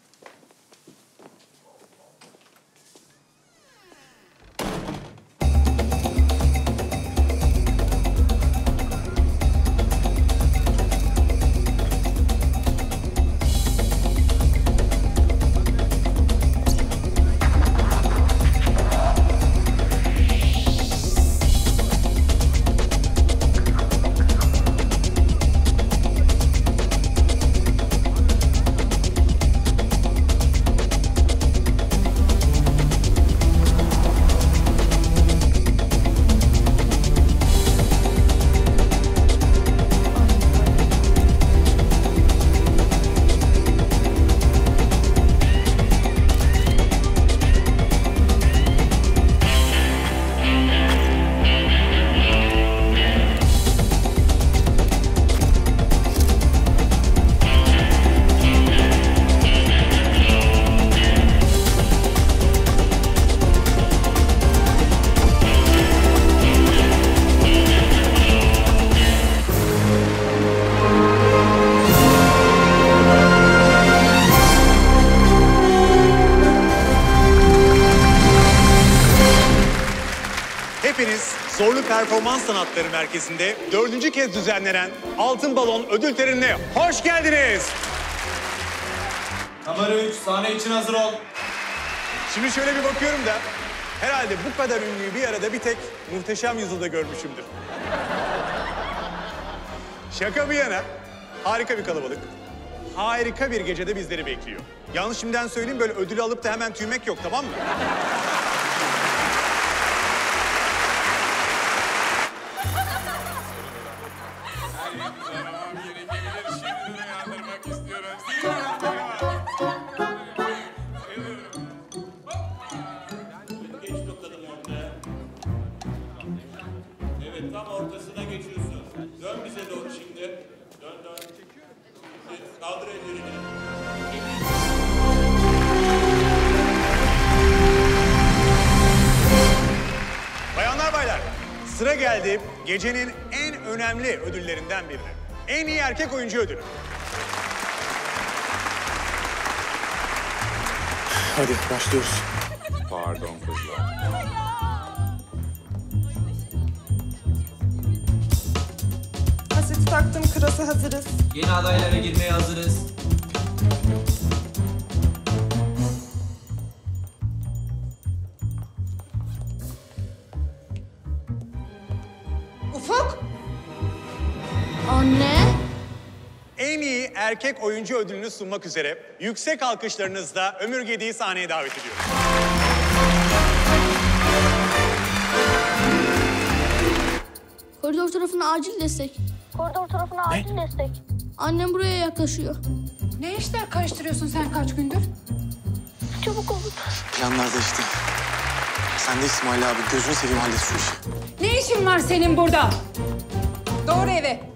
Hepiniz Zorlu Performans Sanatları Merkezi'nde 4. kez düzenlenen Altın Balon ödül törenine hoş geldiniz. Kamera 3, sahne için hazır ol. Şimdi şöyle bir bakıyorum da herhalde bu kadar ünlüyü bir arada bir tek Muhteşem Yüzyıl'da görmüşümdür. Şaka bir yana harika bir kalabalık. Harika bir gecede bizleri bekliyor. Yalnız şimdiden söyleyeyim, böyle ödülü alıp da hemen tüymek yok, tamam mı? Evet, tam ortasına geçiyorsun. Dön bize doğru şimdi. Dön, dön. Kaldır ellerini. Bayanlar baylar, sıra geldi gecenin en önemli ödüllerinden birine. En iyi erkek oyuncu ödülü. Hadi başlıyoruz. Pardon kızlar. Kaseti taktım, kırası hazırız. Yeni adaylara girmeye hazırız. Ufuk! Anne! En iyi erkek oyuncu ödülünü sunmak üzere yüksek alkışlarınızla Ömür Gedi'yi sahneye davet ediyorum. Koridor tarafına acil destek. Koridor tarafına acil destek. Annem buraya yaklaşıyor. Ne işler karıştırıyorsun sen kaç gündür? Çabuk olun. Planlar değişti. Sen de İsmail abi gözünü seveyim, hallet şu işi. Ne işin var senin burada? Doğru eve.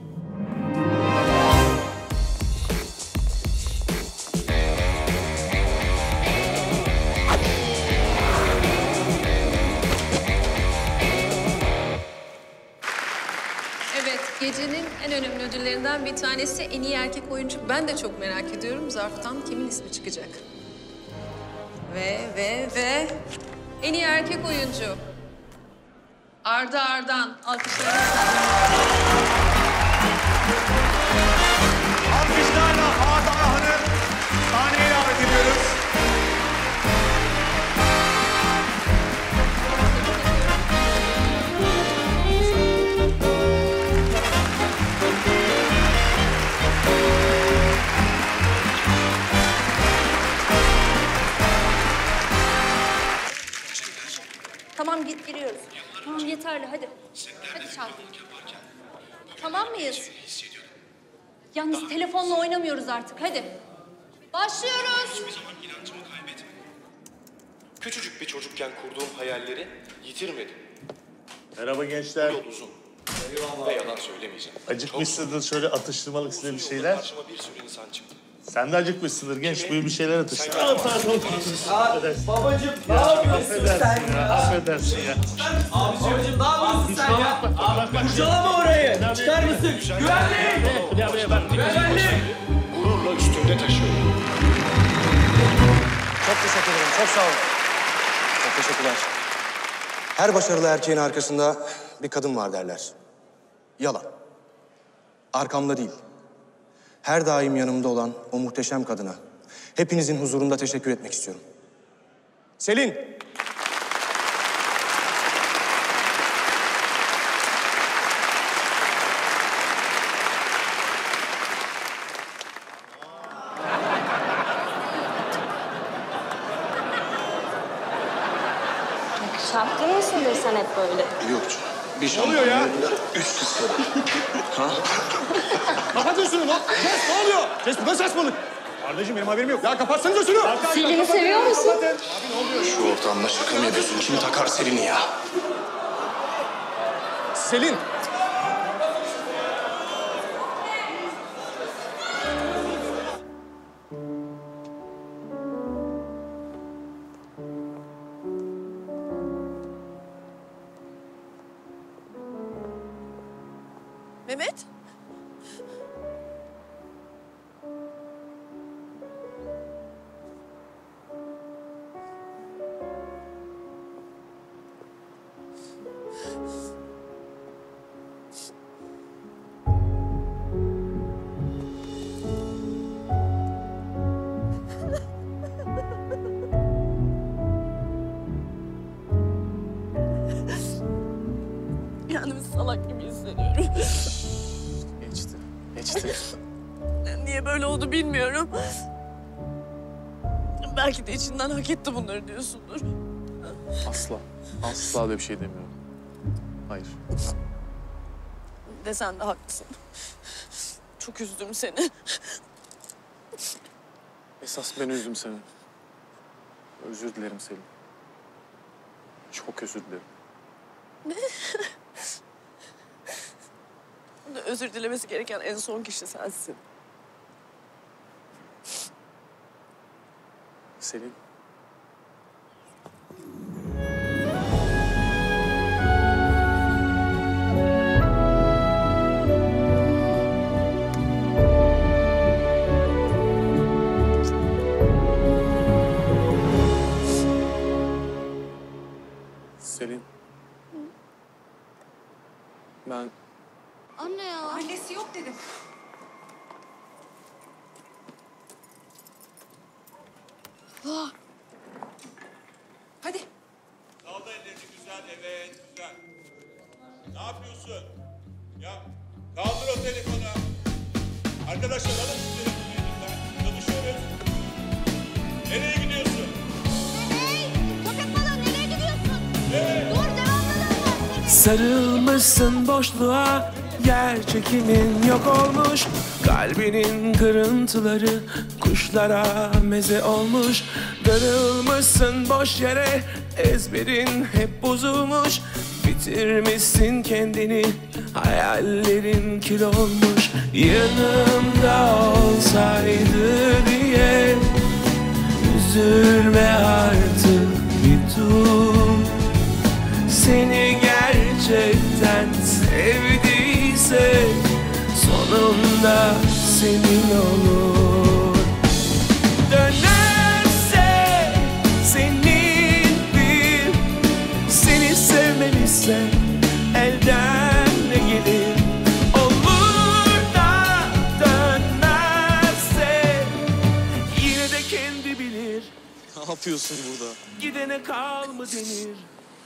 Evet, gecenin en önemli ödüllerinden bir tanesi en iyi erkek oyuncu. Ben de çok merak ediyorum. Zarftan kimin ismi çıkacak? Ve en iyi erkek oyuncu. Arda Ardan. Alkışlarınızla. Alkışlarla Arda Ardan'ı sahneye davet ediyoruz. Tamam giriyoruz. Tamam yeterli hadi. Hadi çal. Tamam mıyız? Yalnız telefonla oynamıyoruz artık hadi. Başlıyoruz. Küçücük bir çocukken kurduğum hayalleri yitirmedim. Merhaba gençler. Bu yol uzun. Ve yalan söylemeyeceğim. Acıkmışsındır şöyle atıştırmalık size bir şeyler. Karşıma bir sürü insan çıktı. Sen de acıkmışsındır genç. Buyur bir şeyler atıştır. Babacım ne yapıyorsun sen ya? Affedersin ya. Abicim ne yapıyorsun sen ya? Kurcalama orayı. Çıkar mısın? Güvenlik! Güvenlik! Gururla üstümde taşıyorum. Çok teşekkür ederim. Çok sağ olun. Çok teşekkürler. Her başarılı erkeğin arkasında bir kadın var derler. Yalan. Arkamda değil. Her daim yanımda olan o muhteşem kadına hepinizin huzurunda teşekkür etmek istiyorum. Selin. Şapkın mısındır sen hep böyle? Yok canım. Bir şampanya 3 kız kadar. Ha? Kapatın şunu lan. Kes ne oluyor? Kes bu da saçmalık. Kardeşim benim haberim yok. Ya kapatsanıza şunu. Selin'i seviyor musun? Abi ne oluyor? Şu ortamda şaka mı yapıyorsun? Kim takar Selin'i ya? Selin. Mehmet? Kendimi salak gibi hissediyorum. Geçti. Geçti. Niye böyle oldu bilmiyorum. Belki de içinden hak etti bunları diyorsundur. Asla. Asla öyle bir şey demiyorum. Hayır. Desen de haklısın. Çok üzdüm seni. Esas ben üzdüm seni. Özür dilerim Selin. Çok özür dilerim. Ne? Özür dilemesi gereken en son kişi sensin. Selin. Selin. Ben... Anne ya. Annesi yok dedim. Ah. Hadi. Kaldı ellerini güzel, evet güzel. Ne yapıyorsun? Ya kaldır o telefonu. Arkadaşlar alın şu telefonu elimden. Çalışıyoruz. Nereye gidiyorsun? Köpek balığı nereye gidiyorsun? Evet. Dur devamlılığım var. Sarılmışsın boşluğa, yer çekimin yok olmuş. Kalbinin kırıntıları kuşlara meze olmuş. Darılmışsın boş yere, ezberin hep bozulmuş. Bitirmişsin kendini, hayallerin kil olmuş. Yanımda olsaydı diye üzülme artık bir dur. Seni gerçekten sevdiyse sonunda senin olur. Dönerse senin bir, seni sevmeliyse elden ne gelir? Olur da dönmezse yine de kendi bilir. Ne yapıyorsun burada? Gidene kal mı denir?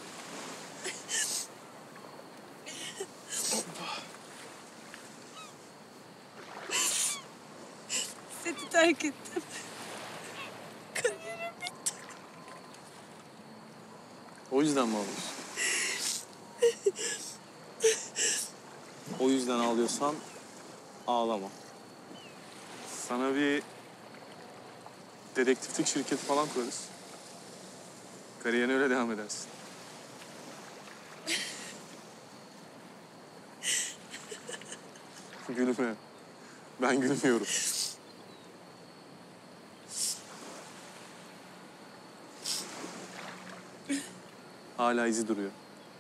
Seni terk ettim. Kariyerim bitti. O yüzden mi ağlıyorsun? O yüzden ağlıyorsan ağlama. Sana bir dedektiflik şirketi falan kurarız. Kariyerine öyle devam edersin. Gülme. Ben gülmüyorum. Hala izi duruyor.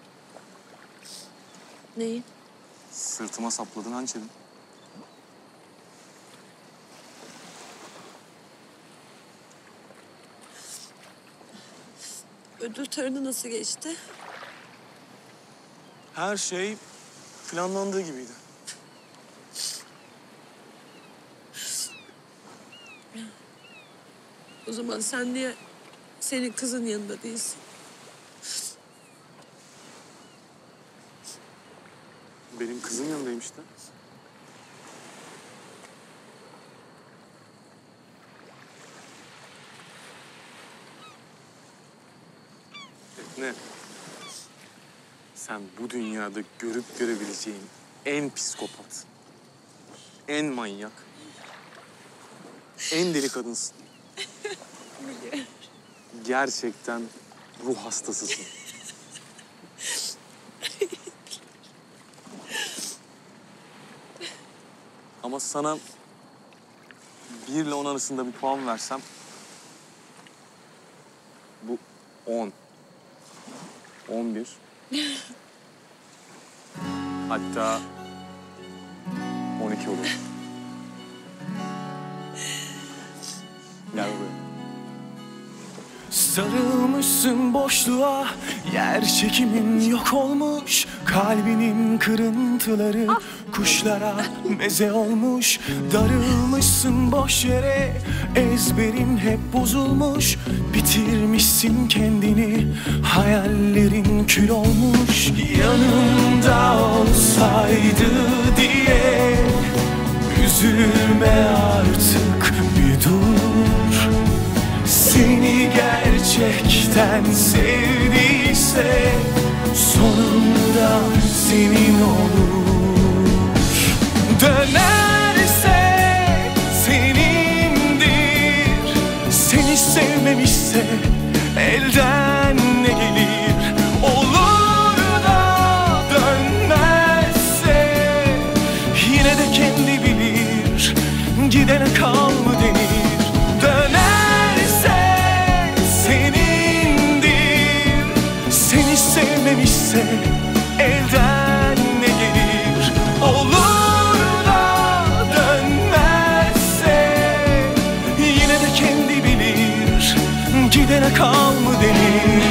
Neyi? Sırtıma sapladın hançerin. Ödül töreni nasıl geçti? Her şey planlandığı gibiydi. O zaman sen niye senin kızın yanında değilsin? Benim kızım yanındayım işte. Ne? Sen bu dünyada görüp görebileceğin en psikopat, en manyak, en deli kadınsın. Gerçekten ruh hastasısın. Ama sana 1 ile 10 arasında bir puan versem bu 10. 11. Hatta 12 olur. Gel buraya. Sarılmışsın boşluğa, yer çekimin yok olmuş. Kalbinin kırıntıları kuşlara meze olmuş. Darılmışsın boş yere, ezberin hep bozulmuş. Bitirmişsin kendini, hayallerin kül olmuş. Yanımda olsaydı diye üzülme artık, bir dur. Seni gerçekten sevdiyse sonunda senin olur. Dönerse senindir, seni sevmemişse elden ne gelir? Olur da dönmezse yine de kendi bilir, gidene kal mı denir? Sevmemişse elden ne gelir? Olur da dönmezse yine de kendi bilir, gidene kal mı denir?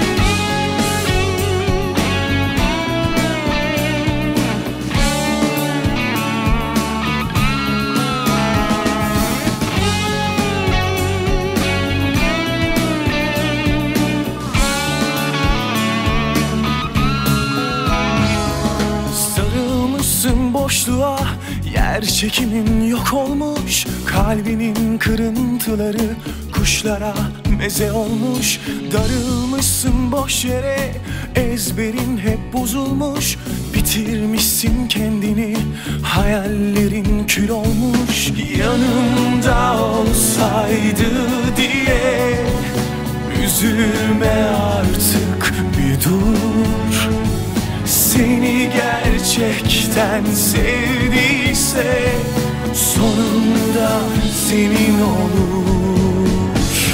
Boşluğa, yer çekimin yok olmuş. Kalbinin kırıntıları kuşlara meze olmuş. Darılmışsın boş yere, ezberin hep bozulmuş. Bitirmişsin kendini, hayallerin kül olmuş. Yanımda olsaydı diye üzülme artık, bir dur. Seni gerçekten sevdiyse sonunda senin olur.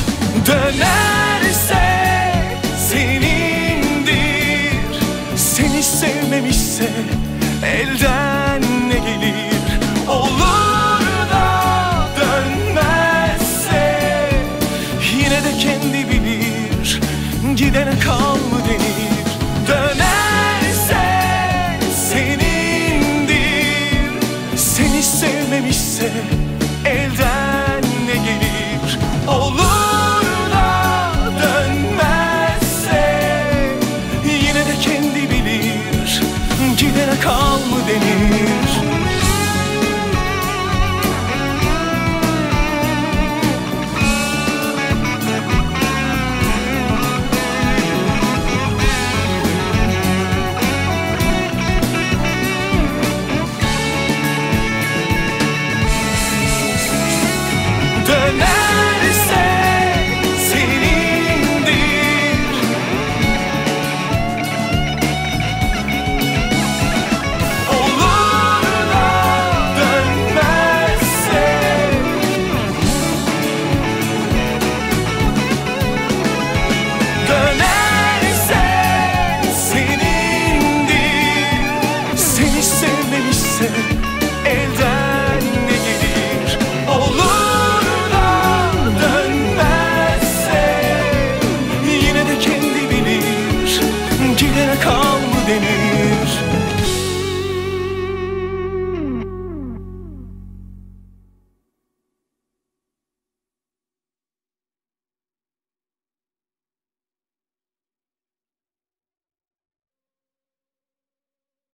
Dönerse senindir, seni sevmemişse elden ne gelir? Olur da dönmezse yine de kendi bilir, gidene kal mı denir?